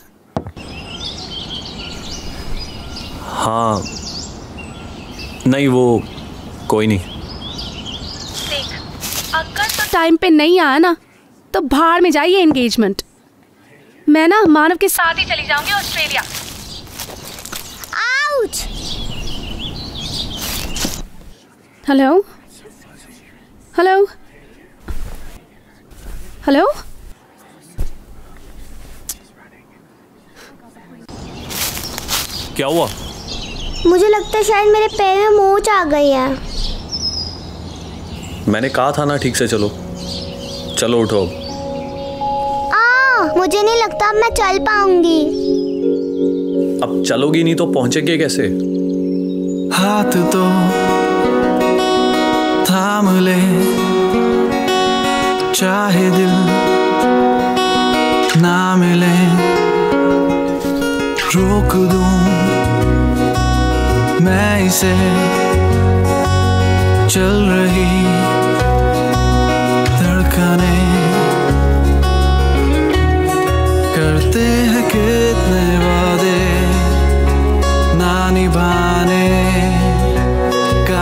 हाँ, नहीं वो कोई नहीं। देख, अगर तो टाइम पे नहीं आया ना तो भाड़ में जाइए एंगेजमेंट। मैं ना मानव के साथ ही चली जाऊंगी Australia. Ouch! Hello hello hello, क्या हुआ? मुझे लगता है शायद मेरे पैर में मोच आ गई है। मैंने कहा था ना ठीक से चलो। चलो उठो। मुझे नहीं लगता अब मैं चल पाऊंगी। अब चलोगी नहीं तो पहुंचेगी कैसे? हाथ तो थाम ले, चाहे दिल ना मिले, रोक दूं मैं इसे, चल रही धड़कने, करते हैं कितने वादे ना निभाने का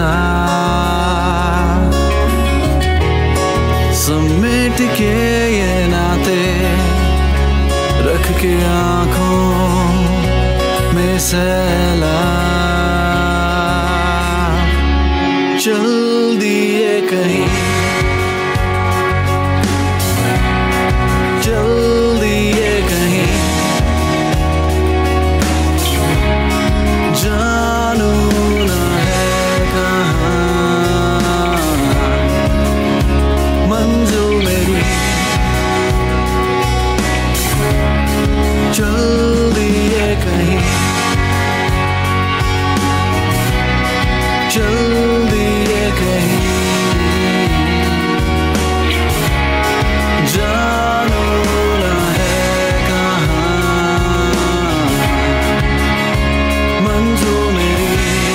हिसाब, समेट के ये नाते रख के आँखों में सैलाब, चल दिए कहीं, चल दिए कहीं, जानू ना है कहाँ मंजिल मेरी, चल दिए कहीं, चल दिए कहीं, जानू ना है कहाँ मंजिल मेरी।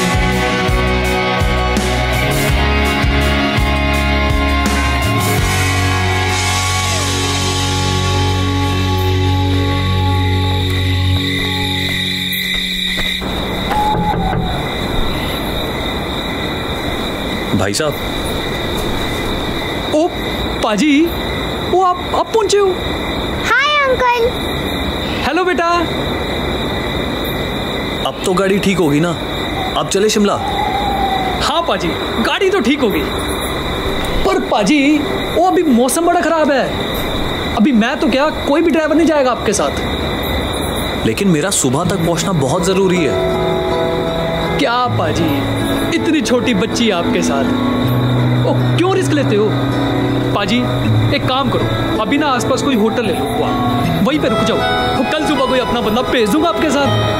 भाई साहब। ओ पाजी, वो आप पहुंचे हो? Hi uncle. हेलो बेटा। अब अब तो गाड़ी ठीक होगी ना? अब चले शिमला? हाँ पाजी, गाड़ी तो ठीक होगी, पर पाजी वो अभी मौसम बड़ा खराब है। अभी मैं तो क्या, कोई भी ड्राइवर नहीं जाएगा आपके साथ। लेकिन मेरा सुबह तक पहुंचना बहुत जरूरी है। क्या पाजी, इतनी छोटी बच्ची आपके साथ, ओ क्यों रिस्क लेते हो? पाजी एक काम करो, अभी ना आसपास कोई होटल ले लो, वहीं पे रुक जाओ, तो कल सुबह कोई अपना बंदा भेज दूंगा आपके साथ।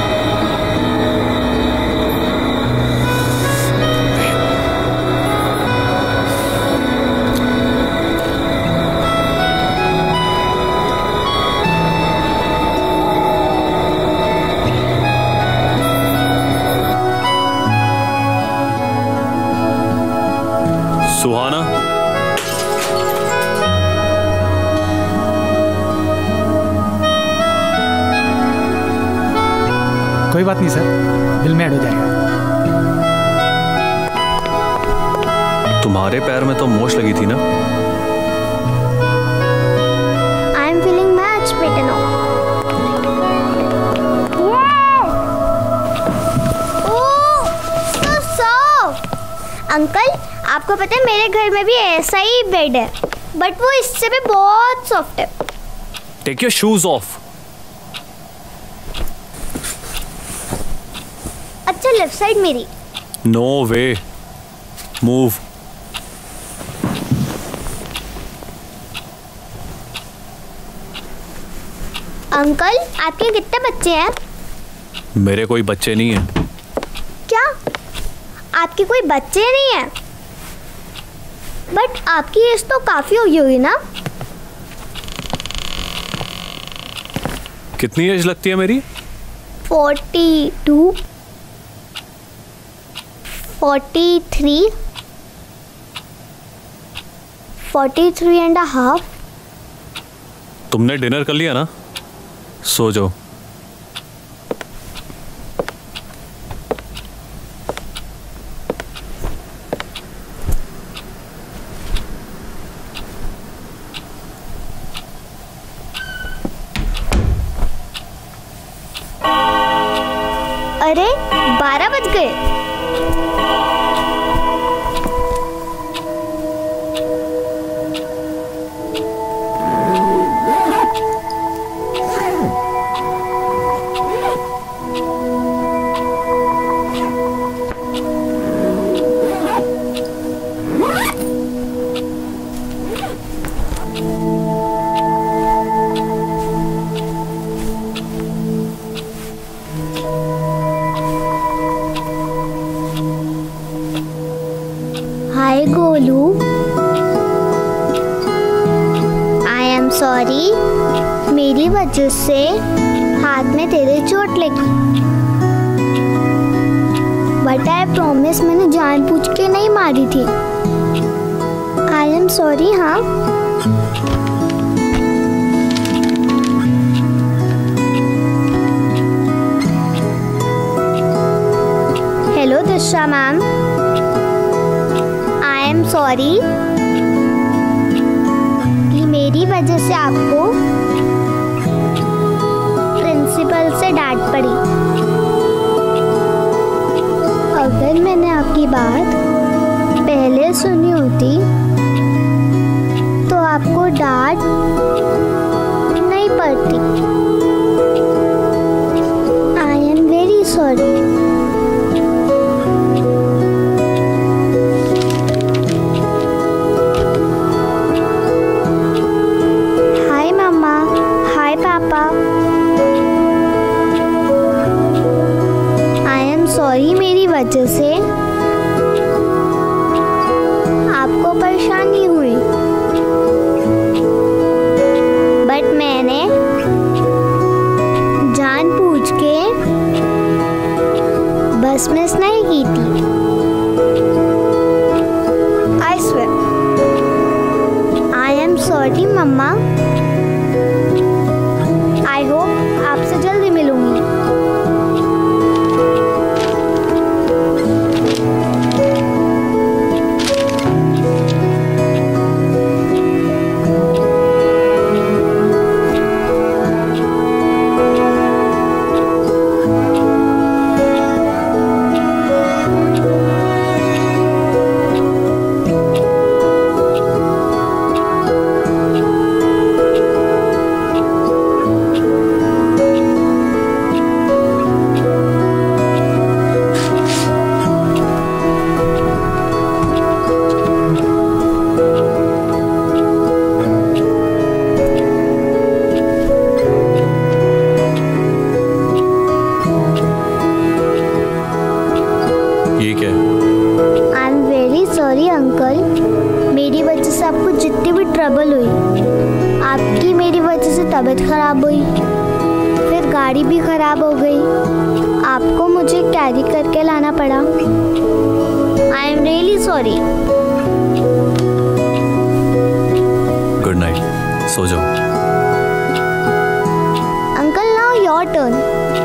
सुहाना, कोई बात नहीं सर, बिल में ऐड हो जाएगा। तुम्हारे पैर में तो मोच लगी थी ना? I am feeling much better now. Oh, so soft. Uncle, आपको पता है मेरे घर में भी ऐसा ही बेड है, बट वो इससे भी बहुत सॉफ्ट है। Take your shoes off. अच्छा, लेफ्ट साइड मेरी। No way, move. अंकल, आपके कितने बच्चे हैं? मेरे कोई बच्चे नहीं हैं। क्या आपके कोई बच्चे नहीं हैं? बट आपकी एज तो काफी हो गई होगी ना? कितनी एज लगती है मेरी? 42, 43, 43 एंड हाफ। तुमने डिनर कर लिया ना? सो जाओ। अरे 12 बज गए। Hi Golu, I am sorry, मेरी वजह से हाथ में तेरे चोट लगी, बट आई प्रॉमिस मैंने जानबूझ के नहीं मारी थी। I am sorry. हाँ, hello Disha ma'am, I am sorry कि मेरी वजह से आपको प्रिंसिपल से डांट पड़ी। अगर मैंने आपकी बात पहले सुनी होती तो आपको डांट नहीं पड़ती। I am very sorry. Sorry, मेरी वजह से आपको परेशानी हुई, बट मैंने जानबूझ के बस मिस नहीं की थी। I swear. I am sorry mamma. I hope आपसे जल्दी मिलूंगी। गाड़ी भी खराब हो गई, आपको मुझे कैरी करके लाना पड़ा। I am really sorry. Good night, सो जाओ। Uncle now your turn.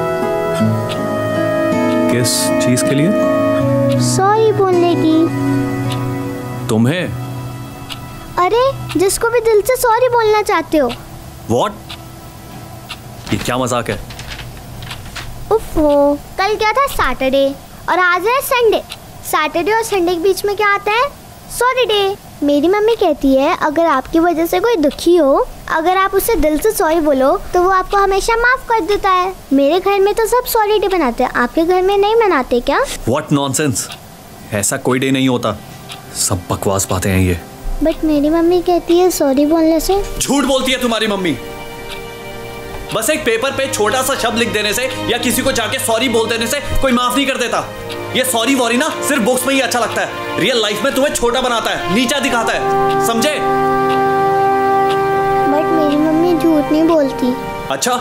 किस चीज के लिए? सॉरी बोलने की। तुम्हें? अरे जिसको भी दिल से सॉरी बोलना चाहते हो। What? ये क्या मजाक है? उफ़ो, कल क्या था? सैटरडे, और आज है संडे। सैटरडे और संडे के बीच में क्या आता है? Sorry day. मेरी मम्मी कहती है अगर आपकी वजह से कोई दुखी हो, अगर आप उससे दिल से सॉरी बोलो तो वो आपको हमेशा माफ कर देता है। मेरे घर में तो सब सॉरी डे मनाते हैं, आपके घर में नहीं मनाते क्या? What nonsense? ऐसा कोई डे नहीं होता, सब बकवास बातें हैं ये। बट मेरी मम्मी कहती है सॉरी बोलने से। झूठ बोलती है तुम्हारी मम्मी। बस एक पेपर पे छोटा सा शब्द लिख देने से या किसी को जाके सॉरी बोल देने से कोई माफ नहीं कर देता। ये सॉरी वॉरी ना सिर्फ बुक्स में ही अच्छा लगता है, रियल लाइफ में तुम्हें छोटा बनाता है, नीचा दिखाता है, समझे? बट मेरी मम्मी झूठ नहीं बोलती। अच्छा,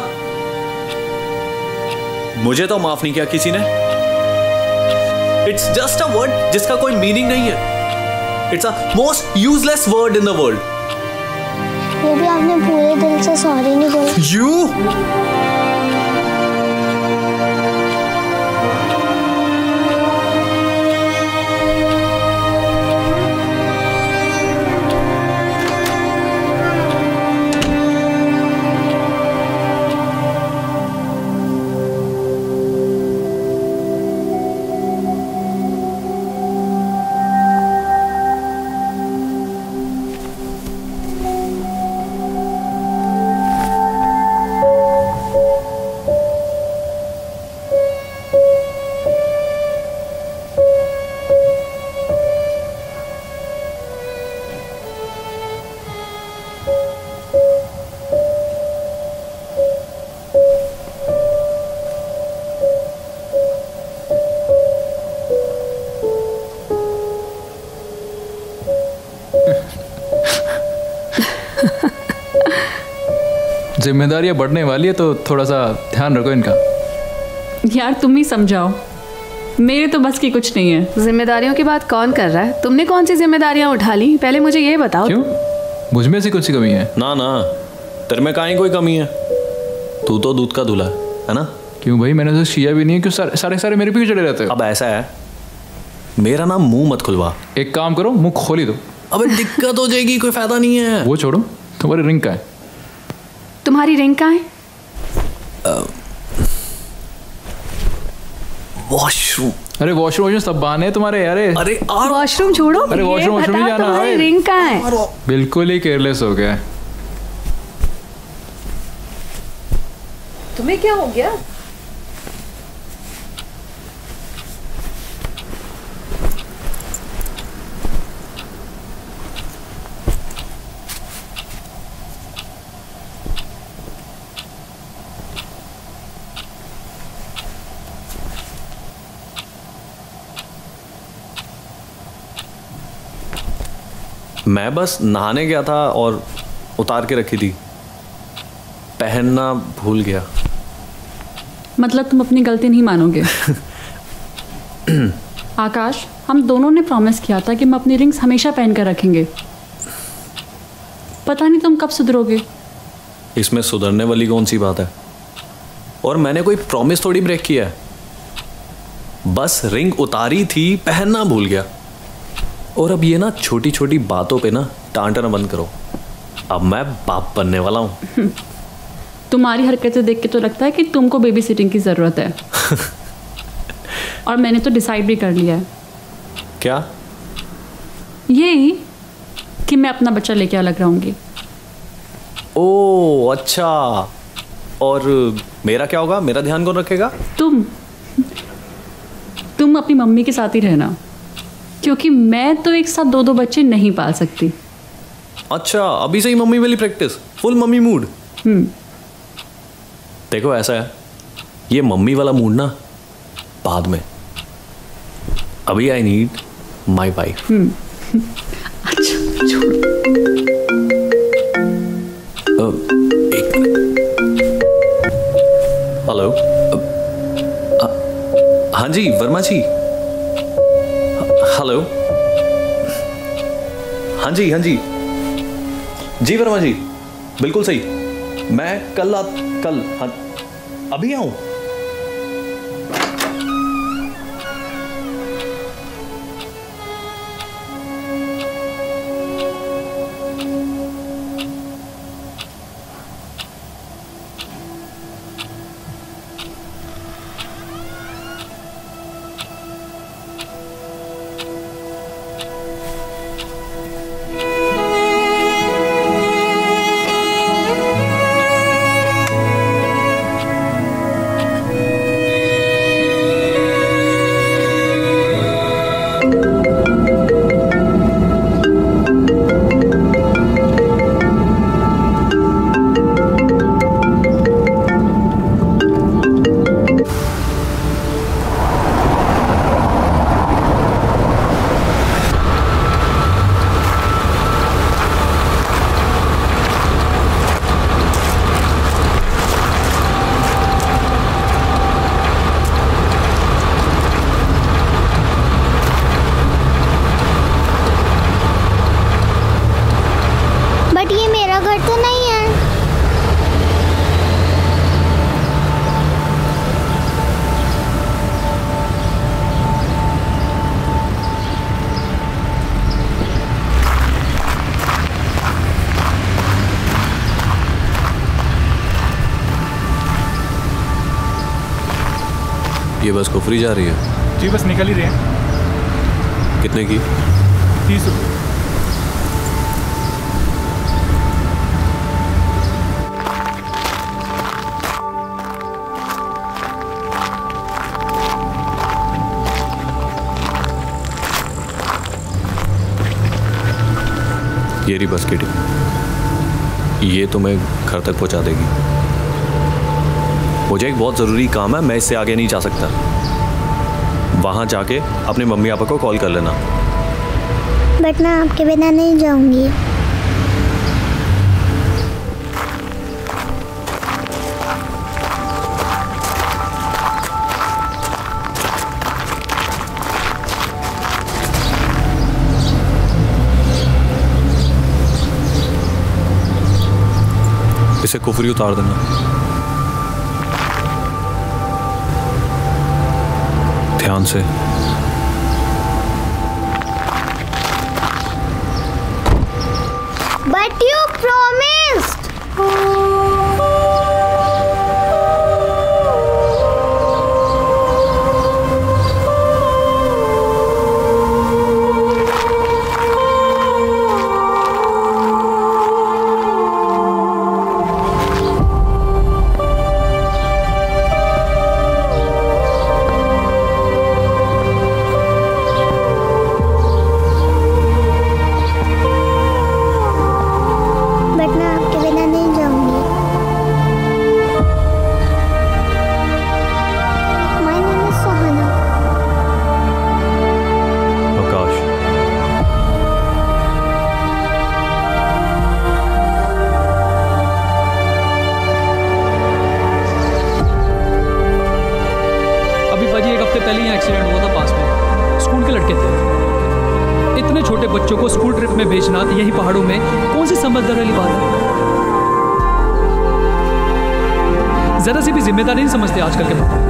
मुझे तो माफ नहीं किया किसी ने। इट्स जस्ट अ वर्ड जिसका कोई मीनिंग नहीं है। It's a most useless word in the world. ये भी आपने पूरे दिल से सॉरी नहीं बोला। You? जिम्मेदारियां बढ़ने वाली है तो थोड़ा सा ध्यान रखो इनका। यार तुम ही समझाओ, मेरे तो बस की कुछ नहीं है। जिम्मेदारियों की बात कौन कर रहा है? तुमने कौन सी जिम्मेदारियां उठा ली, पहले मुझे ये बताओ। क्यों, मुझ में से कुछ सी कमी है? ना ना, तेरे में कहीं कोई कमी है, तू तो दूध का दूल्हा है ना। क्यों भाई, मैंने तो किया भी नहीं है, क्यों सारे मेरे पीछे चढ़े रहते हो? अब ऐसा है, मेरा नाम मुंह मत खुलवा। एक काम करो, मुंह खोल ही दो। अबे दिक्कत हो जाएगी, कोई फायदा नहीं है। वो छोड़ो, तुम्हारी रिंग का है। तुम्हारी रिंग कहाँ है? वॉशरूम। अरे वॉशरूम सब बहाने हैं तुम्हारे यार। अरे वॉशरूम छोड़ो, अरे वॉशरूम नहीं जाना। तुम्हारी रिंग कहाँ है? बिल्कुल ही केयरलेस हो गया। तुम्हें क्या हो गया? मैं बस नहाने गया था और उतार के रखी थी, पहनना भूल गया। मतलब तुम अपनी गलती नहीं मानोगे? आकाश, हम दोनों ने प्रॉमिस किया था कि हम अपनी रिंग्स हमेशा पहन कर रखेंगे। पता नहीं तुम कब सुधरोगे। इसमें सुधरने वाली कौन सी बात है? और मैंने कोई प्रॉमिस थोड़ी ब्रेक किया है, बस रिंग उतारी थी, पहनना भूल गया। और अब ये ना छोटी छोटी बातों पे ना डांटना बंद करो, अब मैं बाप बनने वाला हूँ। तुम्हारी हरकतें देख के तो लगता है कि तुमको बेबी सिटिंग की ज़रूरत है। और मैंने तो डिसाइड भी कर लिया है। क्या? यही कि मैं अपना बच्चा लेके अलग रहूंगी। ओह अच्छा, और मेरा क्या होगा? मेरा ध्यान कौन रखेगा? तुम अपनी मम्मी के साथ ही रहना, क्योंकि मैं तो एक साथ दो बच्चे नहीं पाल सकती। अच्छा, अभी से ही मम्मी वाली प्रैक्टिस, फुल मम्मी मूड। देखो ऐसा है, ये मम्मी वाला मूड ना बाद में, अभी आई नीड माई वाइफ। अच्छा छोड़ो। एक मिनट। हेलो। हाँ जी वर्मा जी। हेलो। हाँ जी हाँ जी जी वर्मा जी, बिल्कुल सही। मैं कल हाँ अभी आऊं। ये बस कुफरी जा रही है? जी बस निकल ही रहे हैं। कितने की? 30 रुपये। ये रही बस की टिकट, ये तुम्हें घर तक पहुंचा देगी। मुझे एक बहुत ज़रूरी काम है, मैं इससे आगे नहीं जा सकता। वहाँ जाके अपने मम्मी पापा को कॉल कर लेना। बट मैं आपके बिना नहीं जाऊंगी। इसे कुफरी उतार देना। ध्यान से। But you promised. पहले ही एक्सीडेंट हुआ था पास में, स्कूल के लड़के थे। इतने छोटे बच्चों को स्कूल ट्रिप में भेजना यही पहाड़ों में कौन सी समझदार वाली बात है? जरा सी भी जिम्मेदारी नहीं समझते आजकल के लोग।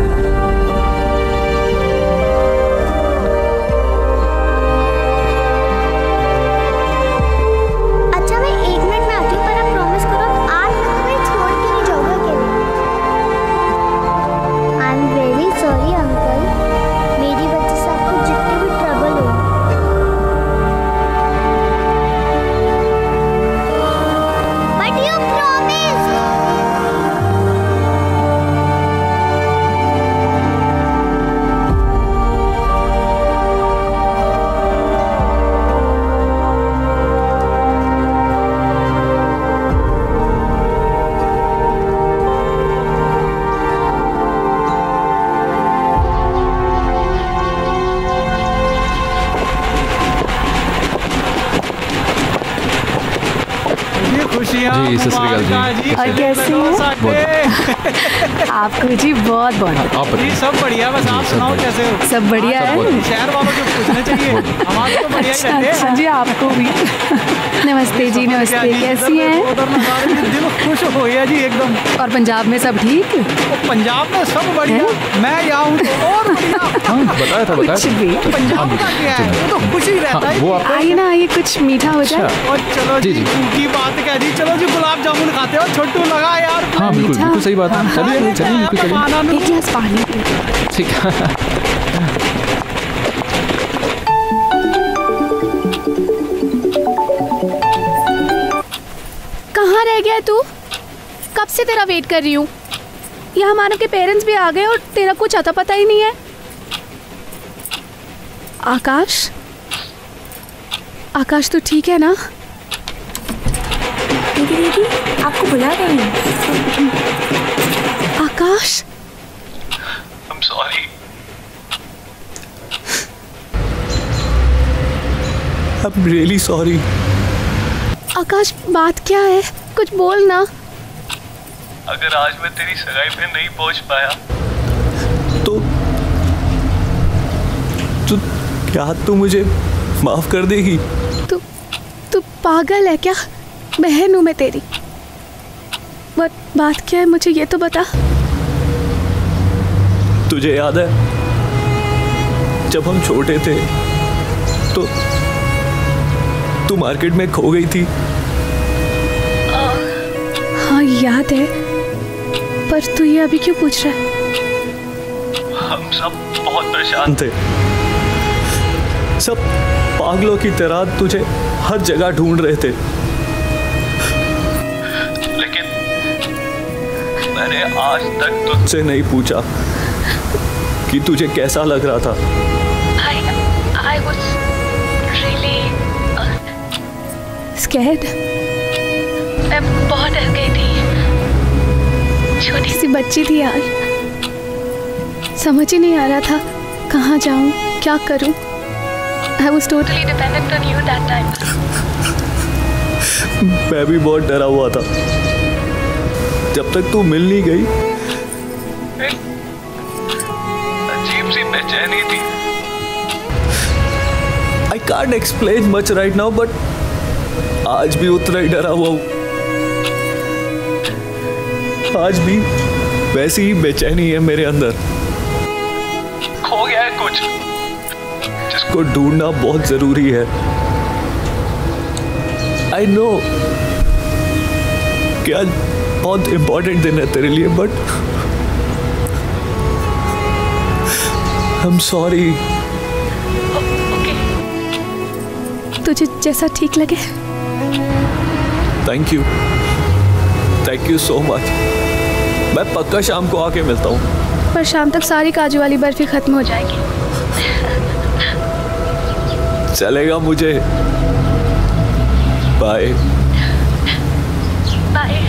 जी सत श्री अकाल जी। कैसे हो? आपको जी बहुत बहुत जी सब बढ़िया, बस आप सुनाओ कैसे हो? सब बढ़िया है। शहर वालों को पूछना चाहिए, हमारे तो बढ़िया ही रहते हैं। जी आपको भी। नमस्ते जी, नमस्ते, कैसी हैं? दिल खुश हो गया जी एकदम। और पंजाब में सब ठीक? पंजाब में सब बढ़िया, मैं यहाँ हूँ तो और बताया था कुछ भी। पंजाब का क्या है, वो तो खुश ही रहता है। आइए ना, आइए कुछ मीठा हो जाए। और चलो जी की बात कह दी, चलो जी गुलाब जामुन खाते हो, छोटू लगा यार। हाँ बिल्कुल सही बात है। चलिए चलिए एक गिलास पानी। ठीक है। कहाँ रह गया तू? कब से तेरा वेट कर रही हूँ। यहाँ मानव के पेरेंट्स भी आ गए और तेरा कुछ आता पता ही नहीं है। आकाश, आकाश तू ठीक है ना? दीदी आपको बुला रही हूँ। आकाश, I'm sorry. I'm really sorry. आकाश बात क्या है? कुछ बोल ना। अगर आज मैं तेरी सगाई पे नहीं पहुंच पाया तो क्या तू मुझे माफ कर देगी? तू पागल है क्या? बहन हूं मैं तेरी। बट बात क्या है, मुझे ये तो बता। तुझे याद है जब हम छोटे थे तो तू मार्केट में खो गई थी? हाँ याद है, पर तू ये अभी क्यों पूछ रहा है? हम सब बहुत परेशान थे, सब पागलों की तरह तुझे हर जगह ढूंढ रहे थे, लेकिन मैंने आज तक तुझसे नहीं पूछा कि तुझे कैसा लग रहा था। I was really scared. मैं बहुत डर गई थी। छोटी सी बच्ची थी यार, समझ ही नहीं आ रहा था कहाँ जाऊँ, क्या करूँ। I was totally dependent on you that time. मैं भी बहुत डरा हुआ था जब तक तू मिल नहीं गई। अजीब सी बेचैनी थी। I can't explain much right now, but आज भी उतना ही डरा हुआ हूँ। आज भी वैसी ही बेचैनी है मेरे अंदर। खो गया है कुछ जिसको ढूंढना बहुत जरूरी है। I know कि आज बहुत इंपॉर्टेंट दिन है तेरे लिए, बट I'm sorry. तुझे जैसा ठीक लगे। Thank you so much. मैं पक्का शाम को आके मिलता हूँ। पर शाम तक सारी काजू वाली बर्फी खत्म हो जाएगी। चलेगा मुझे। Bye bye.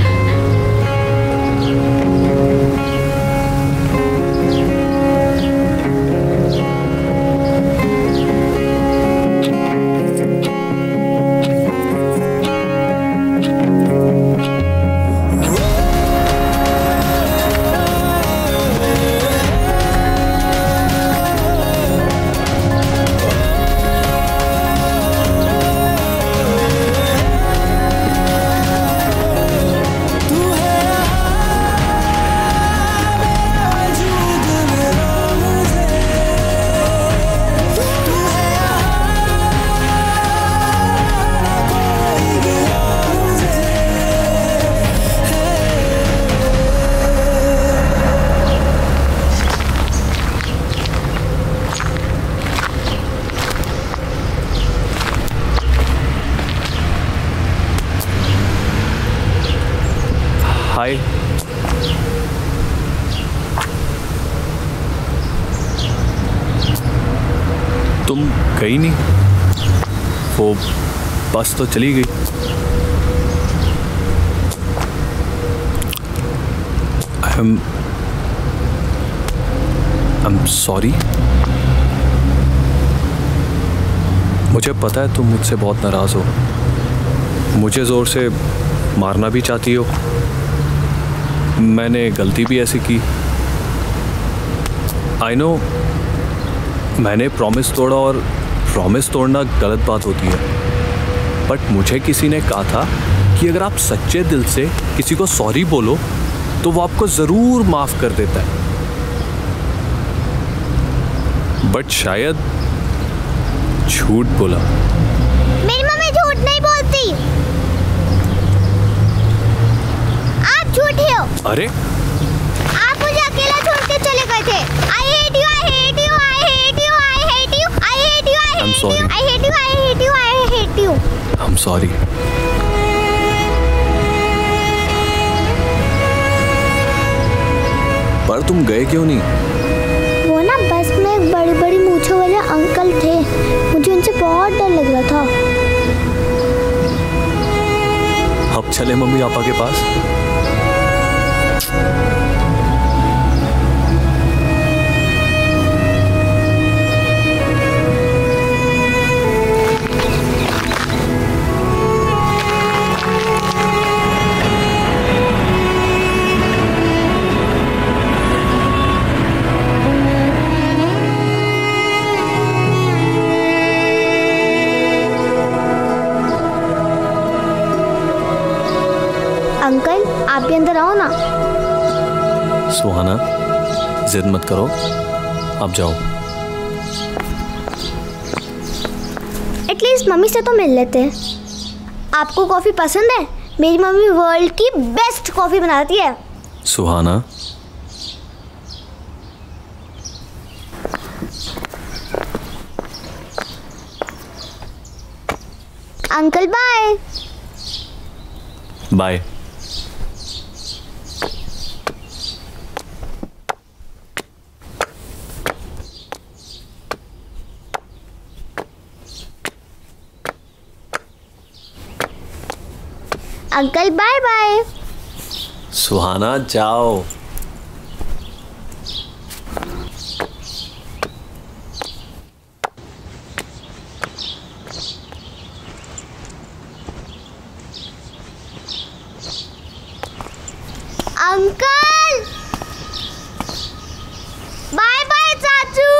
हाय। तुम गई नहीं? वो बस तो चली गई। I'm sorry। मुझे पता है तुम मुझसे बहुत नाराज हो, मुझे जोर से मारना भी चाहती हो, मैंने गलती भी ऐसी की। आई नो मैंने प्रॉमिस तोड़ा और प्रॉमिस तोड़ना गलत बात होती है, बट मुझे किसी ने कहा था कि अगर आप सच्चे दिल से किसी को सॉरी बोलो तो वो आपको ज़रूर माफ़ कर देता है। बट शायद झूठ बोला। मेरी मम्मी झूठ नहीं बोलती, आप झूठे हो। अरे आप मुझे अकेला छोड़ के चले गए थे। I hate you, I hate you, I hate you, I hate you, I hate you, I hate you, I'm sorry. I hate you, I hate you, I hate you. I'm sorry. पर तुम गए क्यों नहीं? वो ना बस में एक बड़ी बड़ी मूंछों वाले अंकल थे, मुझे उनसे बहुत डर लग रहा था। अब चले मम्मी पापा के पास। अंकल आप भी अंदर आओ ना। सुहाना जिद मत करो, अब जाओ। एटलीस्ट मम्मी से तो मिल लेते हैं। आपको कॉफ़ी पसंद है? मेरी मम्मी वर्ल्ड की बेस्ट कॉफ़ी बनाती है। Suhana uncle bye. Bye. Uncle bye bye. Suhana जाओ। अंकल बाय बाय चाचू।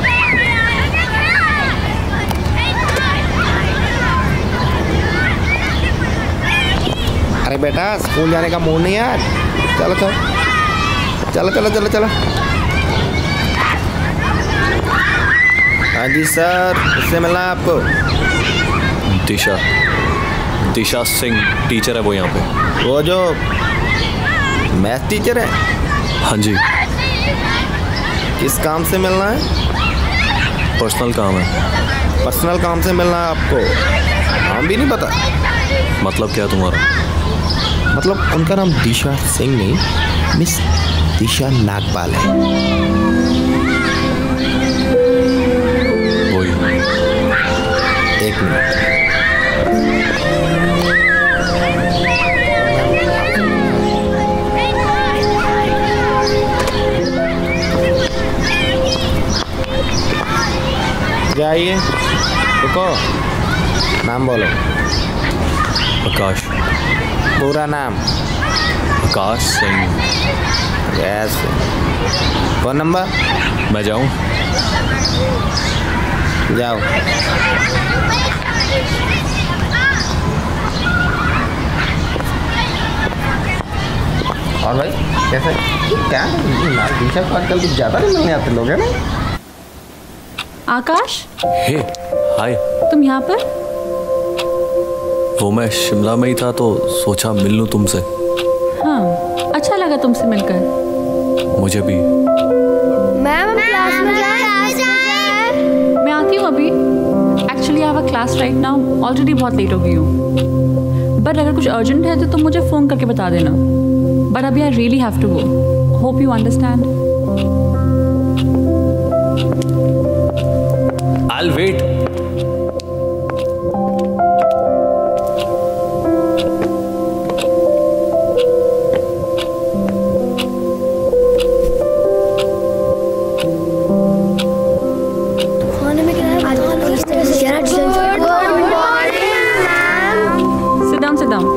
अरे बेटा स्कूल जाने का मूड नहीं यार। चलो चलो चलो चलो चलो चलो। हाँ जी सर, इससे मिलना है आपको। दिशा, दिशा सिंह टीचर है वो यहाँ पे। वो जो मैथ टीचर है? हाँ जी। किस काम से मिलना है? पर्सनल काम है। पर्सनल काम से मिलना है आपको? नाम भी नहीं पता? मतलब क्या तुम्हारा? मतलब उनका नाम दिशा सिंह नहीं, मिस दिशा नागपाल है। वही। एक मिनट। जाइए, रुको, नाम बोलो। आकाश। पूरा नाम? Akash Singh. Yes. Phone number? मैं जाऊं? जाओ। और भाई कैसे क्या दिशा को आजकल कुछ ज़्यादा नहीं मिलने आते लोग, है ना? आकाश, हे हाय। तुम यहाँ पर? वो मैं शिमला में ही था तो सोचा मिल लूं तुमसे। हाँ, अच्छा लगा तुमसे मिलकर। मुझे भी। मैम क्लास में जाएं? मैं आती हूँ अभी। Actually I have a class right now, already बहुत लेट हो गई हूँ। बट अगर कुछ अर्जेंट है तो तुम मुझे फ़ोन करके बता देना। बट अभी I really have to go. Hope you understand. I'll wait. Sit down, sit down.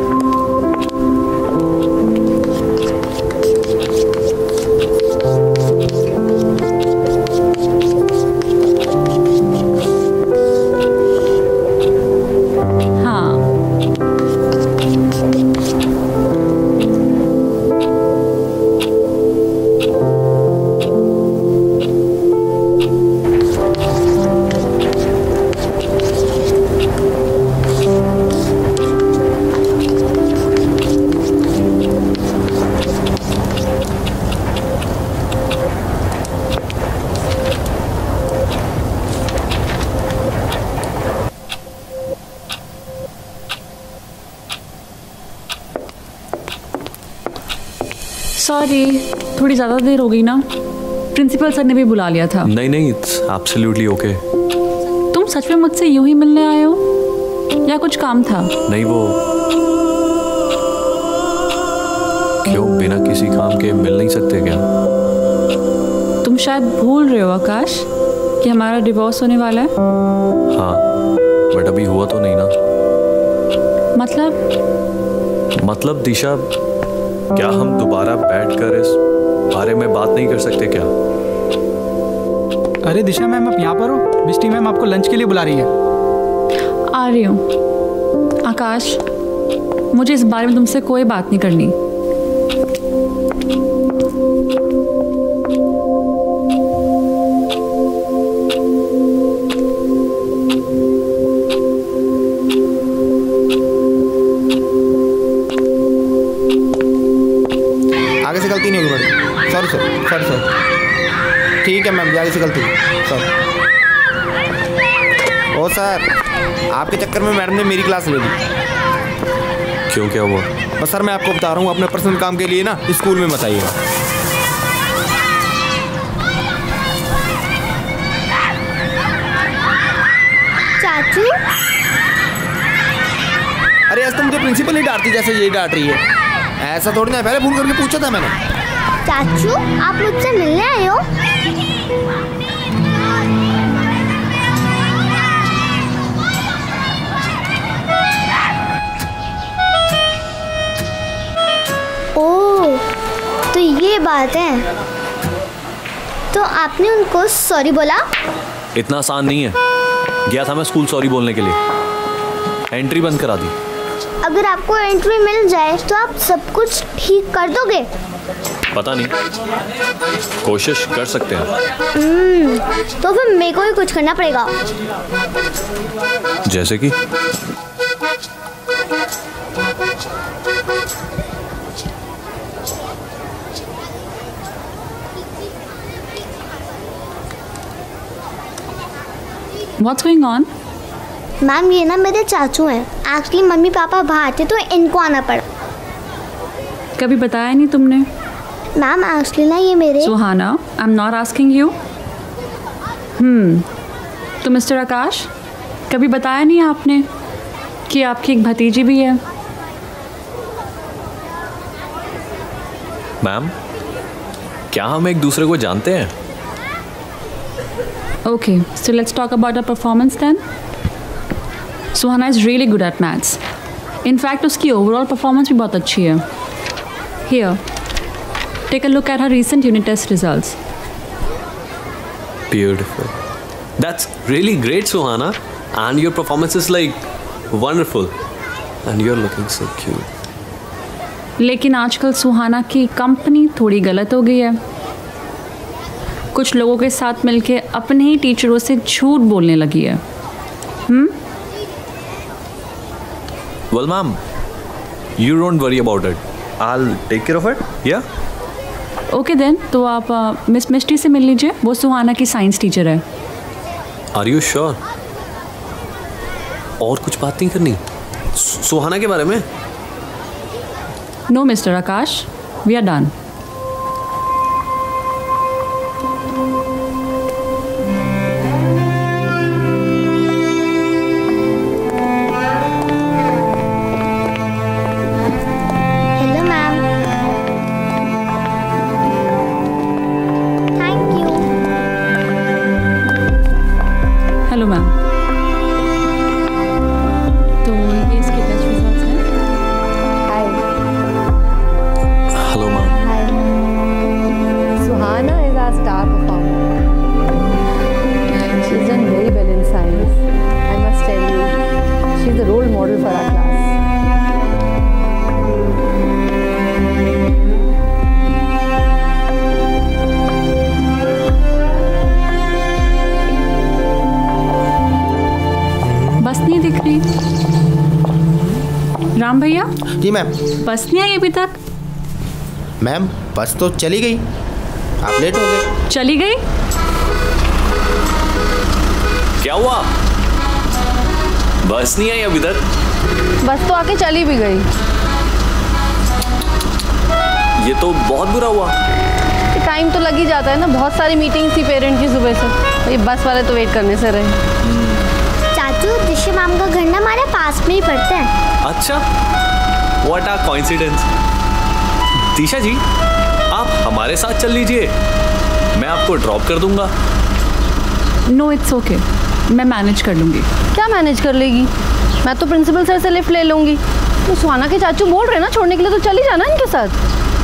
Sorry, थोड़ी ज़्यादा देर हो गई ना। प्रिंसिपल सर ने भी बुला लिया था। नहीं नहीं, इट्स एब्सोल्युटली ओके। तुम सच में मुझसे यूं ही मिलने आए हो या कुछ काम था? नहीं, वो क्यों बिना किसी काम के मिल नहीं सकते क्या? तुम शायद भूल रहे हो आकाश कि हमारा डिवोर्स होने वाला है। हाँ, बट अभी हुआ तो नहीं ना। मतलब दिशा, क्या हम दोबारा बैठकर इस बारे में बात नहीं कर सकते क्या? अरे दिशा मैम, आप यहाँ पर हो? मिस्टी मैम आपको लंच के लिए बुला रही है। आ रही हूँ। आकाश, मुझे इस बारे में तुमसे कोई बात नहीं करनी। आगे से गलती नहीं होगी madam. Sorry sir, sorry sir. ठीक है मैम, आगे से गलती सर। ओ सर, आपके चक्कर में मैडम ने मेरी क्लास ले ली। क्यों, क्या हुआ? बस सर मैं आपको बता रहा हूँ, अपने पर्सनल काम के लिए ना स्कूल में मत आइएगा। चाचू, अरे ऐसा तो मुझे प्रिंसिपल नहीं डांटती जैसे ये डांट रही है। ऐसा थोड़ी ना, पहले फोन करके पूछा था मैंने। चाचू आप मुझसे मिलने आए हो? ओह, तो ये बात है। तो आपने उनको सॉरी बोला? इतना आसान नहीं है। गया था मैं स्कूल सॉरी बोलने के लिए, एंट्री बंद करा दी। अगर आपको एंट्री मिल जाए तो आप सब कुछ ठीक कर दोगे? पता नहीं, कोशिश कर सकते हैं। तो फिर मेरे को ही कुछ करना पड़ेगा। जैसे कि What's going on? मैम ये ना मेरे चाचू हैं। एक्चुअली मम्मी पापा बाहर थे तो इनको आना पड़ा। कभी बताया नहीं तुमने? मैम एक्चुअली ना ये मेरे Suhana, I am not asking you. तो मिस्टर आकाश, कभी बताया नहीं आपने कि आपकी एक भतीजी भी है? मैम, क्या हम एक दूसरे को जानते हैं? Okay, so let's talk about her performance then. Suhana is really good at maths. In fact, उसकी overall performance भी बहुत अच्छी है. Here, take a look at her recent unit test results. Beautiful. That's really great, Suhana. And your performance is like wonderful. And you're looking so cute. लेकिन आजकल सुहाना की company थोड़ी गलत हो गई है। कुछ लोगों के साथ मिलके अपने ही टीचरों से झूठ बोलने लगी है। Well, ma'am, you don't worry about it. I'll take care of it. Yeah. Okay then, तो आप मिस मिस्टी से मिल लीजिए, वो सुहाना की साइंस टीचर है। Are you sure? और कुछ बात नहीं करनी सुहाना के बारे में? No, Mr. Akash, we are done. Hello ma'am, तो ये इसके टेस्ट रिजल्ट्स हैं। Hi. Hello ma'am. Hi. Suhana is our star performer. She is done very well in science. I must tell you, she is the role model for our class. Bus नहीं दिख रही। राम भैया। जी ma'am. Bus नहीं आई अभी तक? Ma'am बस तो चली गई, आप लेट हो गए। चली गई? क्या हुआ? बस नहीं आई अभी तक? बस तो आके चली भी गई। ये तो बहुत बुरा हुआ। टाइम तो लग ही जाता है ना, बहुत सारी मीटिंग्स थी पेरेंट की सुबह से, ये बस वाले तो वेट करने से रहे। चाचू, दिशा मैम का घर ना हमारे पास में ही पड़ता है। अच्छा, व्हाट अ कोइंसिडेंस। दिशा जी, आप हमारे साथ चल लीजिए, मैं आपको ड्रॉप कर दूंगा। नो इट्स ओके, मैं मैनेज कर लूँगी। क्या मैनेज कर लेगी? मैं तो प्रिंसिपल सर से लिफ्ट ले लूँगी। तो सुहाना के चाचू बोल रहे ना छोड़ने के लिए, तो चली जाना इनके साथ।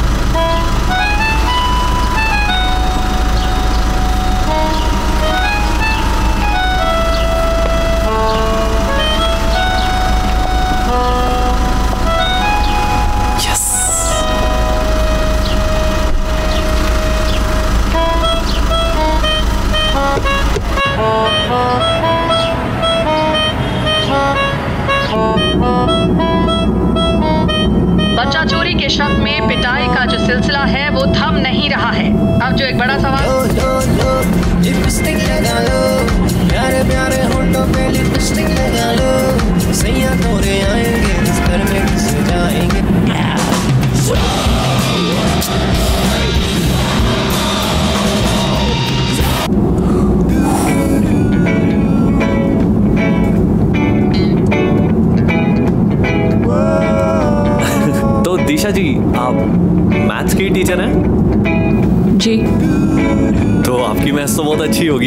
बच्चा चोरी के शक में पिटाई का जो सिलसिला है वो थम नहीं रहा है। अब जो एक बड़ा सवाल, लिपस्टिक लगा लो, प्यारे प्यारे होठों पे लिपस्टिक लगा लो, सैया तोरे आएंगे इस घर में किसे जाएंगे। तो दिशा जी, आप मैथ्स की टीचर हैं? जी। तो आपकी मैथ्स तो बहुत अच्छी होगी।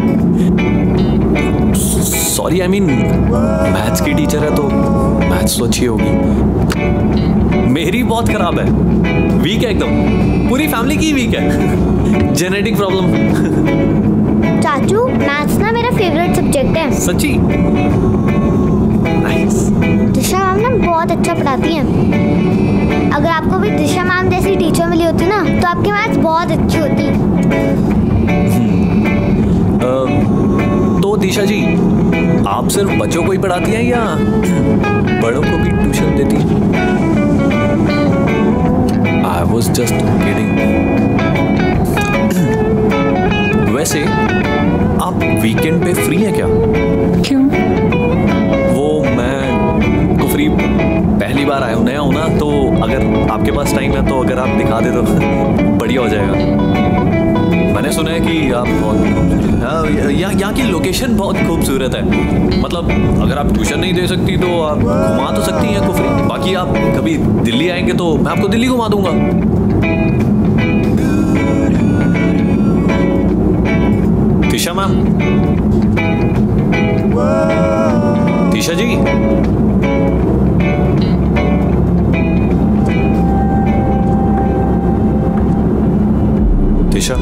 सॉरी, आई मीन मैथ्स की टीचर है तो मैथ्स तो अच्छी होगी। मेरी बहुत खराब है, वीक है एकदम, पूरी फैमिली की वीक है, जेनेटिक प्रॉब्लम। चाचू, मैथ्स ना मेरा पढ़ाते हैं। सच्ची? नाइस। दिशा मैम ना बहुत अच्छा पढ़ाती हैं। अगर आपको भी दिशा मैम जैसी टीचर मिली होती ना तो आपकी मैथ्स बहुत अच्छी होती। तो दिशा जी, आप सिर्फ बच्चों को ही पढ़ाती हैं या बड़ों को भी ट्यूशन देती हैं? I was just kidding. वैसे आप वीकेंड पे फ्री हैं क्या? क्यों? वो मैं को फ्री पहली बार आया हूँ, नया हूँ ना, तो अगर आपके पास टाइम है तो अगर आप दिखा दे तो बढ़िया हो जाएगा। मैंने सुना है कि आप बहुत यहाँ की लोकेशन बहुत खूबसूरत है। मतलब अगर आप ट्यूशन नहीं दे सकती तो आप घुमा तो सकती हैं कुफरी। बाकी आप कभी दिल्ली आएंगे तो मैं आपको दिल्ली घुमा दूंगा। Disha ma'am, Disha ji, Disha,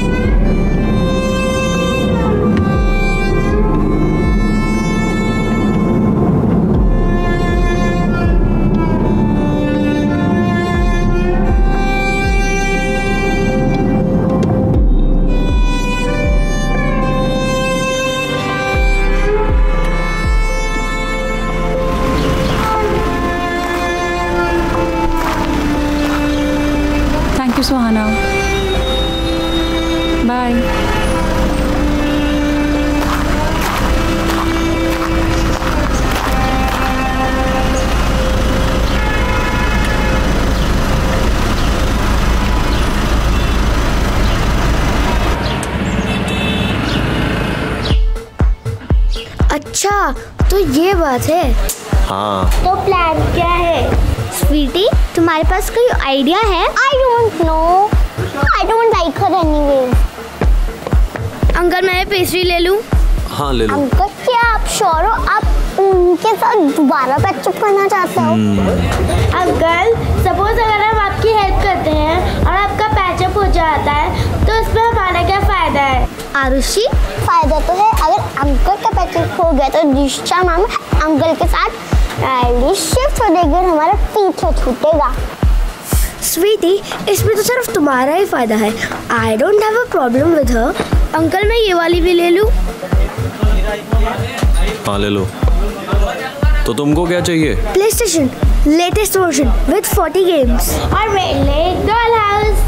thank you Suhana. Bye. अच्छा तो ये बात है। हाँ। तो प्लान क्या है? स्वीटी, तुम्हारे पास कोई आइडिया है? I don't know, I don't like her anyways. Uncle मैं पेस्ट्री ले लूं? हाँ ले लो। अंकल क्या आप श्योर हो आप उनके साथ दोबारा पैचअप करना चाहते हो? अंकल सपोज अगर हम आपकी हेल्प करते हैं और आपका पैचअप हो जाता है तो इसमें हमारा क्या फायदा है? आरुषि, फायदा तो है अगर अंकल का पैचअप हो गया तो दिशा मैम अंकल के साथ शिफ्ट हो जाएगी और हमारा पीछे छूटेगा। स्वीटी, इसमें तो सिर्फ तुम्हारा ही फायदा है। I don't have a problem with her. Uncle मैं ये वाली भी ले लूं? हाँ ले लो। तो तुमको क्या चाहिए? PlayStation latest version with 40 games और मेरे लिए doll house.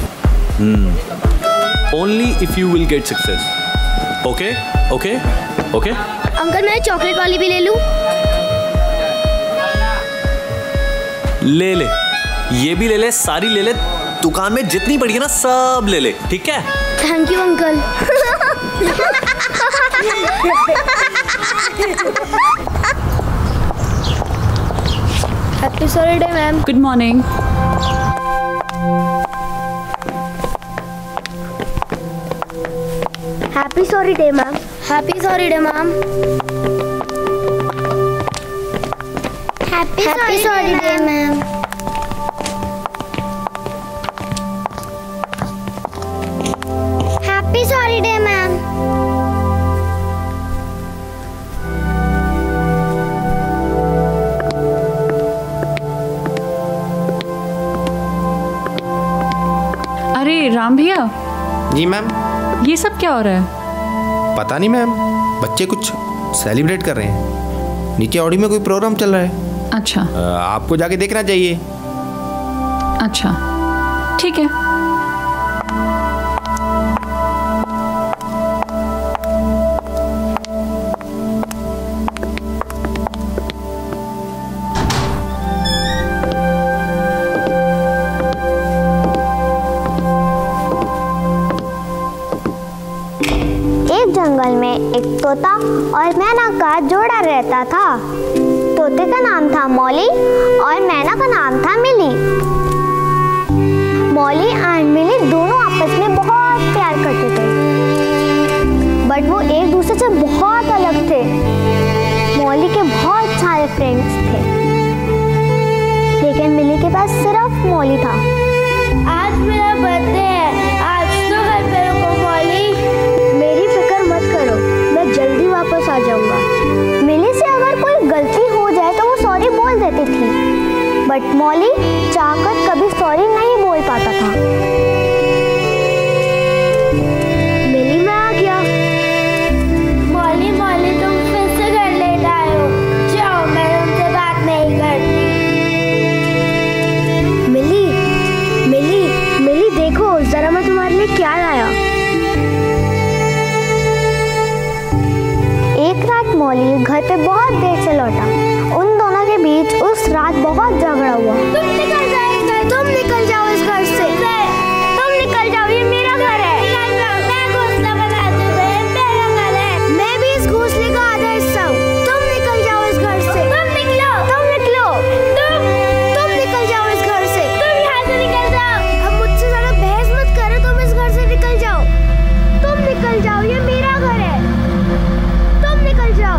Only if you will get success. Okay okay okay. Uncle मैं चॉकलेट वाली भी ले लूं? ले ले, ये भी ले ले, सारी ले ले, दुकान में जितनी पड़ी है ना सब ले ले, ठीक है? Thank you uncle. Happy sorry day ma'am. Good morning. Happy sorry day ma'am. Happy sorry day ma'am. Happy sorry day ma'am. Happy sorry day ma'am. अरे राम भैया। जी मैम। ये सब क्या हो रहा है? पता नहीं मैम, बच्चे कुछ सेलिब्रेट कर रहे हैं। नीचे ऑडी में कोई प्रोग्राम चल रहा है। अच्छा। आपको जाके देखना चाहिए। अच्छा ठीक है। एक जंगल में एक तोता और मैना का जोड़ा रहता था। तोते का नाम था मौली और मैना का नाम था मिली। मौली एंड मिली दोनों आपस में बहुत प्यार करते थे, बट वो एक दूसरे से बहुत अलग थे। मौली के बहुत सारे फ्रेंड्स थे, लेकिन मिली के पास सिर्फ मौली था। आज मेरा बर्थडे है, आज तो घर पे रुको मौली। मेरी फिक्र मत करो, मैं जल्दी वापस आ जाऊंगा। मॉली चाहकर कभी सॉरी नहीं बोल पाता था। मिली मैं आ गया। मॉली मॉली तुम फिर से घर लेट आए हो। जाओ, मैं उनसे बात नहीं करती। मिली मिली मिली देखो जरा मैं तुम्हारे लिए क्या लाया। एक रात मॉली घर पे बहुत देर से लौटा। उन दोनों के बीच उस रात बहुत झगड़ा हुआ। तुम निकल जाओ इस घर, तुम निकल जाओ इस घर से। तुम निकल जाओ, ये मेरा घर है। मैं घोंसला बनाती हूँ, मेरा घर है। मैं भी इस घोंसले का आधा हिस्सा हूँ। तुम निकल जाओ इस घर से। तुम निकलो, तुम निकलो, तुम निकल जाओ इस घर से। तुम यहाँ से निकल जाओ। अब मुझसे ज्यादा बहस मत करो, तुम इस घर से निकल जाओ। तुम निकल जाओ, ये मेरा घर है। तुम निकल जाओ।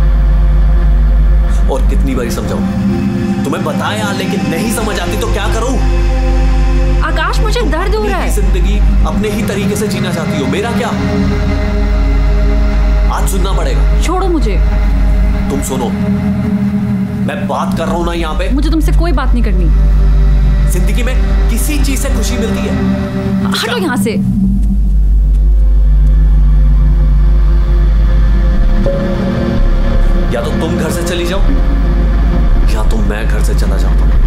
और कितनी बारी समझाऊं? तुम्हें बताया लेकिन नहीं समझ आती तो क्या करूं? आकाश मुझे दर्द हो रहा है। जिंदगी अपने ही तरीके से जीना चाहती हो, मेरा क्या? आज सुनना पड़ेगा। छोड़ो मुझे। तुम सुनो, मैं बात कर रहा हूं ना यहाँ पे। मुझे तुमसे कोई बात नहीं करनी। जिंदगी में किसी चीज से खुशी मिलती है। हटो यहाँ से। या तो तुम घर से चली जाओ या तो मैं घर से चला जाता हूँ।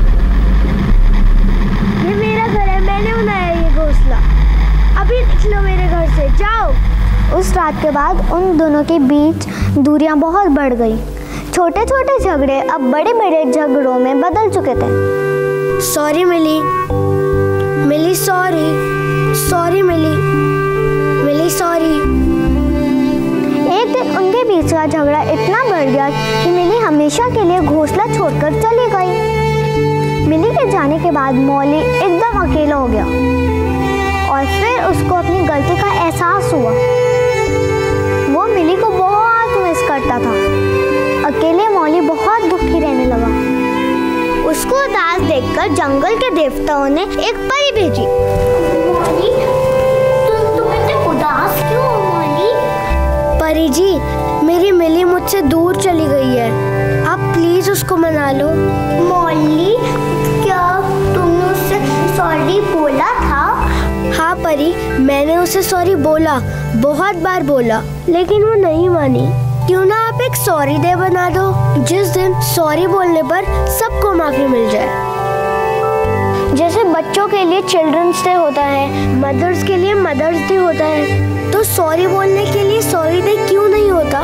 ये मेरा घर है, मैंने बनाया ये घोंसला। अभी निकलो मेरे घर से, जाओ। उस रात के बाद उन दोनों के बीच दूरियां बहुत बढ़ गई। छोटे छोटे झगड़े अब बड़े बड़े झगड़ों में बदल चुके थे। Sorry Mili, Mili sorry, sorry Mili, Mili sorry. एक दिन उनके बीच का झगड़ा इतना बढ़ गया कि मिली हमेशा के लिए घोंसला छोड़कर चली गई। मिली के जाने के बाद मॉली एकदम अकेला हो गया और फिर उसको अपनी गलती का एहसास हुआ। वो मिली को बहुत मिस करता था। अकेले मॉली बहुत दुखी रहने लगा। उसको उदास देखकर जंगल के देवताओं ने एक परी भेजी। मॉली, तुम इतने उदास क्यों हो मॉली? परी जी, मेरी मिली मुझसे दूर चली गई है, आप प्लीज उसको मना लो। मॉली, क्या तुमने उससे सॉरी बोला था? हाँ परी, मैंने उसे सॉरी बोला, बहुत बार बोला, लेकिन वो नहीं मानी। क्यों ना आप एक सॉरी डे बना दो, जिस दिन सॉरी बोलने पर सबको माफी मिल जाए। जैसे बच्चों के लिए चिल्ड्रंस डे होता है, मदर्स के लिए मदर्स डे होता है, तो सॉरी बोलने के लिए सॉरी डे क्यों नहीं होता?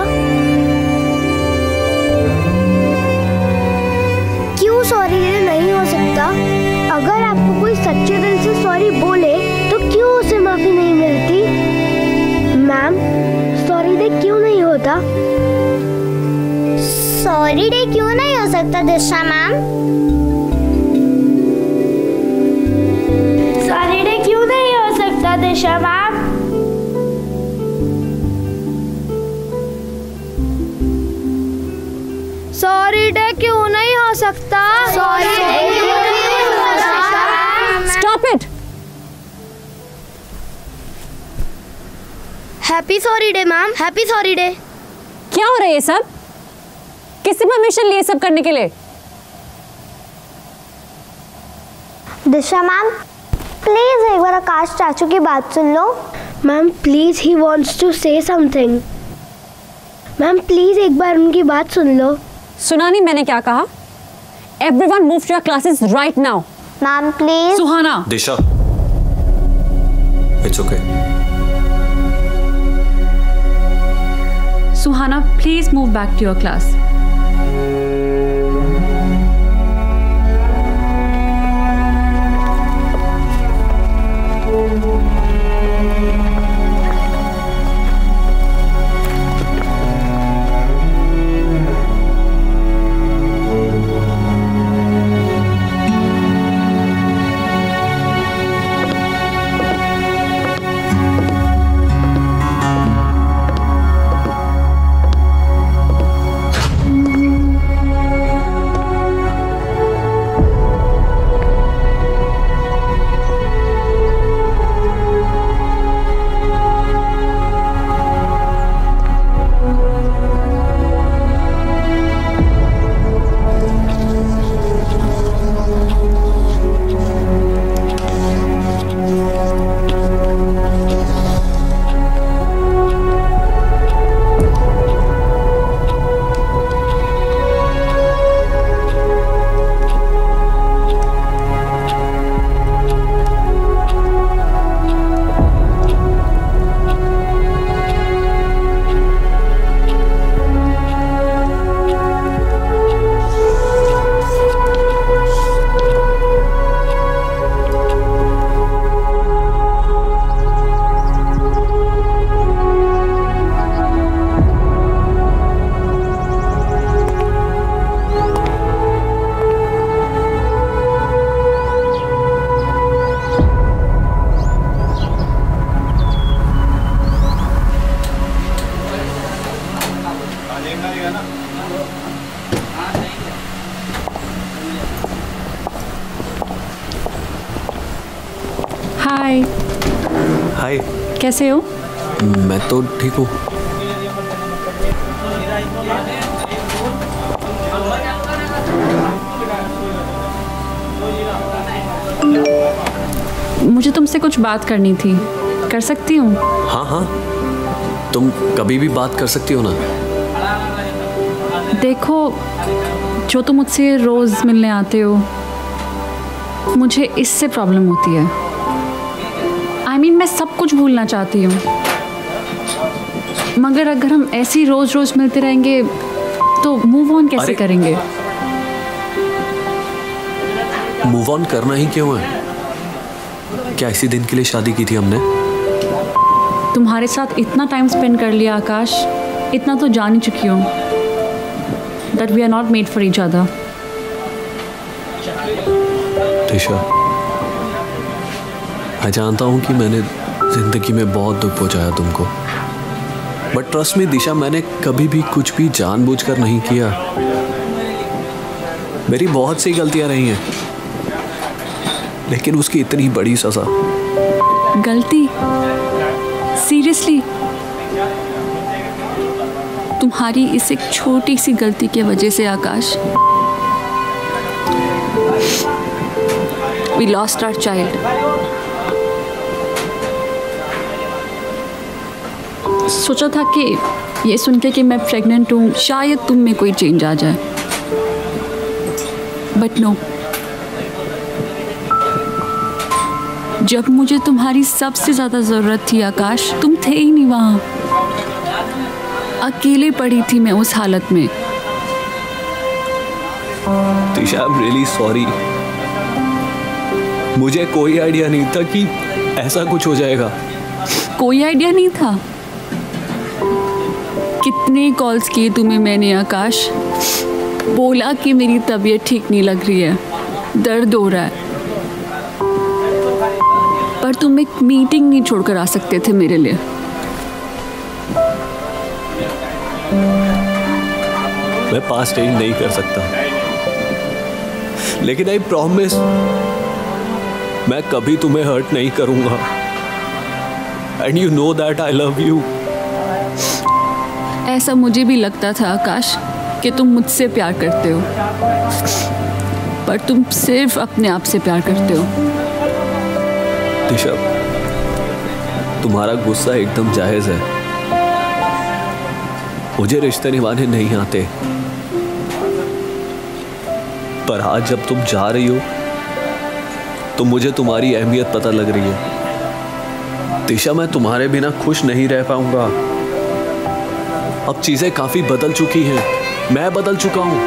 क्यों सॉरी डे नहीं हो सकता? अगर आपको कोई सच्चे दिल से सॉरी बोले तो क्यों उसे माफी नहीं मिलती? मैम, सॉरी डे क्यों नहीं होता? सॉरी डे क्यों नहीं हो सकता दिशा मैम? सॉरी डे क्यों नहीं हो सकता दिशा मैम? सॉरी डे क्यों नहीं हो सकता? सॉरी डे क्यों नहीं हो सकता? Stop it. Happy sorry day ma'am, happy sorry day. क्या हो रहा है ये सब? किससे परमिशन लिए सब करने के लिए? दिशा मैम, प्लीज एक बार आकाश चाचू की बात सुन लो। Ma'am please, he wants to say something. Ma'am please एक बार उनकी बात सुन लो। सुना नहीं मैंने क्या कहा? Everyone move to your classes right now. Ma'am please. Suhana. Disha, it's okay. Suhana, please move back to your class. Hi. Hi. कैसे हो? मैं तो ठीक हूँ। मुझे तुमसे कुछ बात करनी थी, कर सकती हूँ? हाँ हाँ, तुम कभी भी बात कर सकती हो ना। देखो, जो तुम मुझसे रोज़ मिलने आते हो, मुझे इससे प्रॉब्लम होती है। I mean, मैं सब कुछ भूलना चाहती हूँ, मगर अगर हम ऐसे ही रोज़ रोज़ मिलते रहेंगे तो मूव ऑन कैसे करेंगे? मूव ऑन करना ही क्यों है? क्या इसी दिन के लिए शादी की थी हमने? तुम्हारे साथ इतना टाइम स्पेंड कर लिया आकाश, इतना तो जान ही चुकी हूँ that we are not made for each other. दिशा, मैं जानता हूँ कि मैंने जिंदगी में बहुत दुख पहुँचाया तुमको, बट ट्रस्ट मी दिशा, मैंने कभी भी कुछ भी जानबूझकर नहीं किया। मेरी बहुत सी गलतियाँ रही हैं, लेकिन उसकी इतनी बड़ी सजा। गलती? सीरियसली? तुम्हारी इस एक छोटी सी गलती की वजह से आकाश, we lost our child. सोचा था कि ये सुन के कि मैं प्रेग्नेंट हूँ शायद तुम में कोई चेंज आ जाए, बट नो। जब मुझे तुम्हारी सबसे ज़्यादा ज़रूरत थी आकाश, तुम थे ही नहीं वहाँ। अकेले पड़ी थी मैं उस हालत में। दिशा, I'm really sorry। मुझे कोई आइडिया नहीं था कि ऐसा कुछ हो जाएगा। कोई आइडिया नहीं था? कितने कॉल्स किए तुम्हें मैंने आकाश, बोला कि मेरी तबीयत ठीक नहीं लग रही है, दर्द हो रहा है, पर तुम एक मीटिंग नहीं छोड़कर आ सकते थे मेरे लिए। मैं पास चेंज नहीं कर सकता, लेकिन आई प्रॉमिस मैं कभी तुम्हें हर्ट नहीं करूंगा। And you know that I love you. ऐसा मुझे भी लगता था आकाश कि तुम मुझसे प्यार करते हो, पर तुम सिर्फ अपने आप से प्यार करते हो। दिशा, तुम्हारा गुस्सा एकदम जायज़ है। मुझे रिश्ते निभाने नहीं आते, पर आज जब तुम जा रही हो तो मुझे तुम्हारी अहमियत पता लग रही है। दिशा, मैं तुम्हारे बिना खुश नहीं रह पाऊंगा। अब चीजें काफी बदल चुकी हैं, मैं बदल चुका हूं।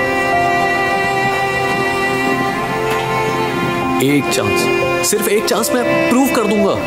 एक चांस, सिर्फ एक चांस, मैं प्रूव कर दूंगा।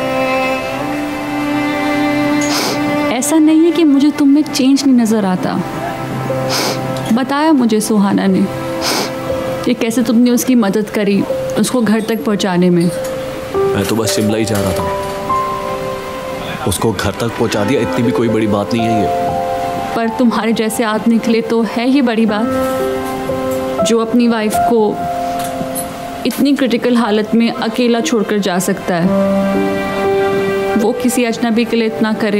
ऐसा नहीं है कि मुझे तुम में चेंज नहीं नजर आता। बताया मुझे सुहाना ने कि कैसे तुमने उसकी मदद करी उसको घर तक पहुंचाने में। मैं तो बस शिमला ही जा रहा था, उसको घर तक पहुंचा दिया, इतनी भी कोई बड़ी बात नहीं है ये। पर तुम्हारे जैसे आदमी निकले तो है ये बड़ी बात, जो अपनी वाइफ को इतनी क्रिटिकल हालत में अकेला छोड़कर जा सकता है, वो किसी अजनबी के लिए इतना करे।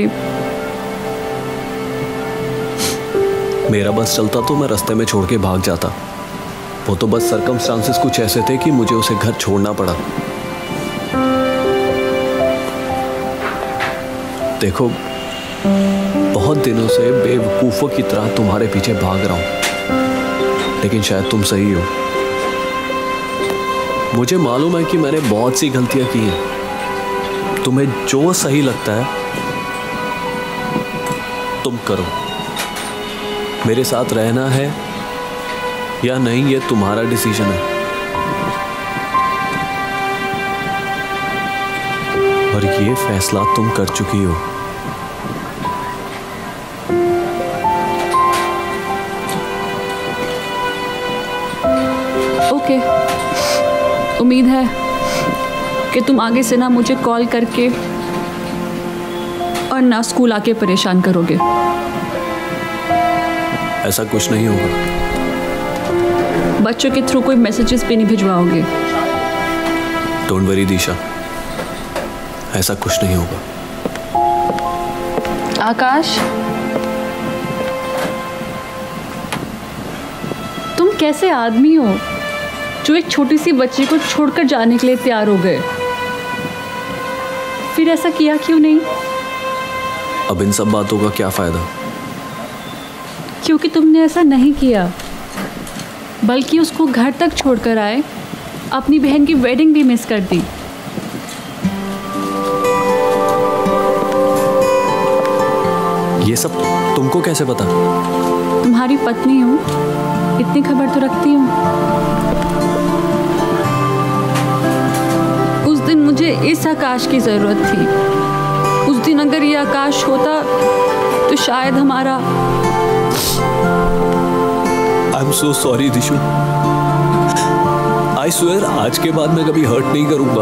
मेरा बस चलता तो मैं रास्ते में छोड़ के भाग जाता। वो तो बस सर्कमस्टांसेस कुछ ऐसे थे कि मुझे उसे घर छोड़ना पड़ा। देखो, बहुत दिनों से बेवकूफ़ों की तरह तुम्हारे पीछे भाग रहा हूं, लेकिन शायद तुम सही हो। मुझे मालूम है कि मैंने बहुत सी गलतियां की हैं। तुम्हें जो सही लगता है तुम करो। मेरे साथ रहना है या नहीं, ये तुम्हारा डिसीजन है। और ये फैसला तुम कर चुकी हो। ओके, उम्मीद है कि तुम आगे से ना मुझे कॉल करके और ना स्कूल आके परेशान करोगे। ऐसा कुछ नहीं होगा। बच्चों के थ्रू कोई मैसेजेस भी नहीं भिजवाओगे? डोंट वरी दिशा, ऐसा कुछ नहीं होगा। आकाश, तुम कैसे आदमी हो जो एक छोटी सी बच्ची को छोड़कर जाने के लिए तैयार हो गए? फिर ऐसा किया क्यों नहीं? अब इन सब बातों का क्या फायदा? क्योंकि तुमने ऐसा नहीं किया, बल्कि उसको घर तक छोड़कर आए, अपनी बहन की वेडिंग भी मिस कर दी। ये सब तुमको कैसे पता? तुम्हारी पत्नी हूँ, इतनी खबर तो रखती हूँ। उस दिन मुझे इस आकाश की जरूरत थी। उस दिन अगर ये आकाश होता तो शायद हमारा। I am so sorry Dishu. I swear आज के बाद मैं कभी हर्ट नहीं करूंगा।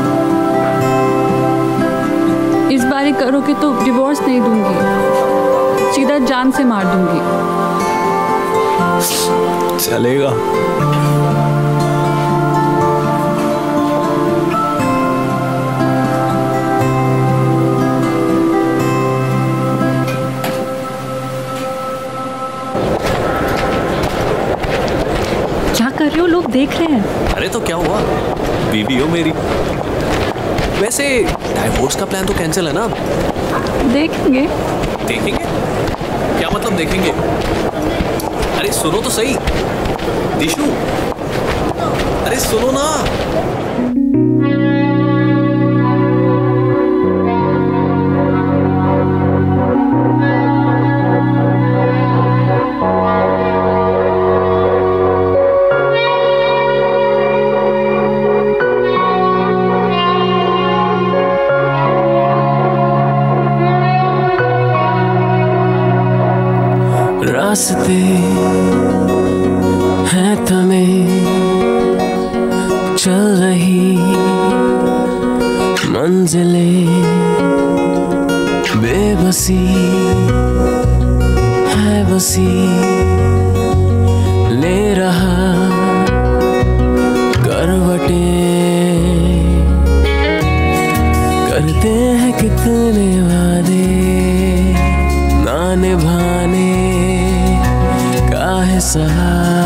इस बार करोगे तो डिवोर्स नहीं दूंगी, सीधा जान से मार दूंगी। चलेगा। क्या कर रहे हो? लोग देख रहे हैं। अरे तो क्या हुआ, बीवी हो मेरी। वैसे डाइवोर्स का प्लान तो कैंसिल है ना? देखेंगे। देखेंगे? क्या मतलब देखेंगे? अरे सुनो तो सही दिशु, अरे सुनो ना। रास्ते हैं थमे चल रही मंजिलें, बेबसी है बसी ले रहा करवटें। करते हैं कितने वादे ना निभाने का है सहारा।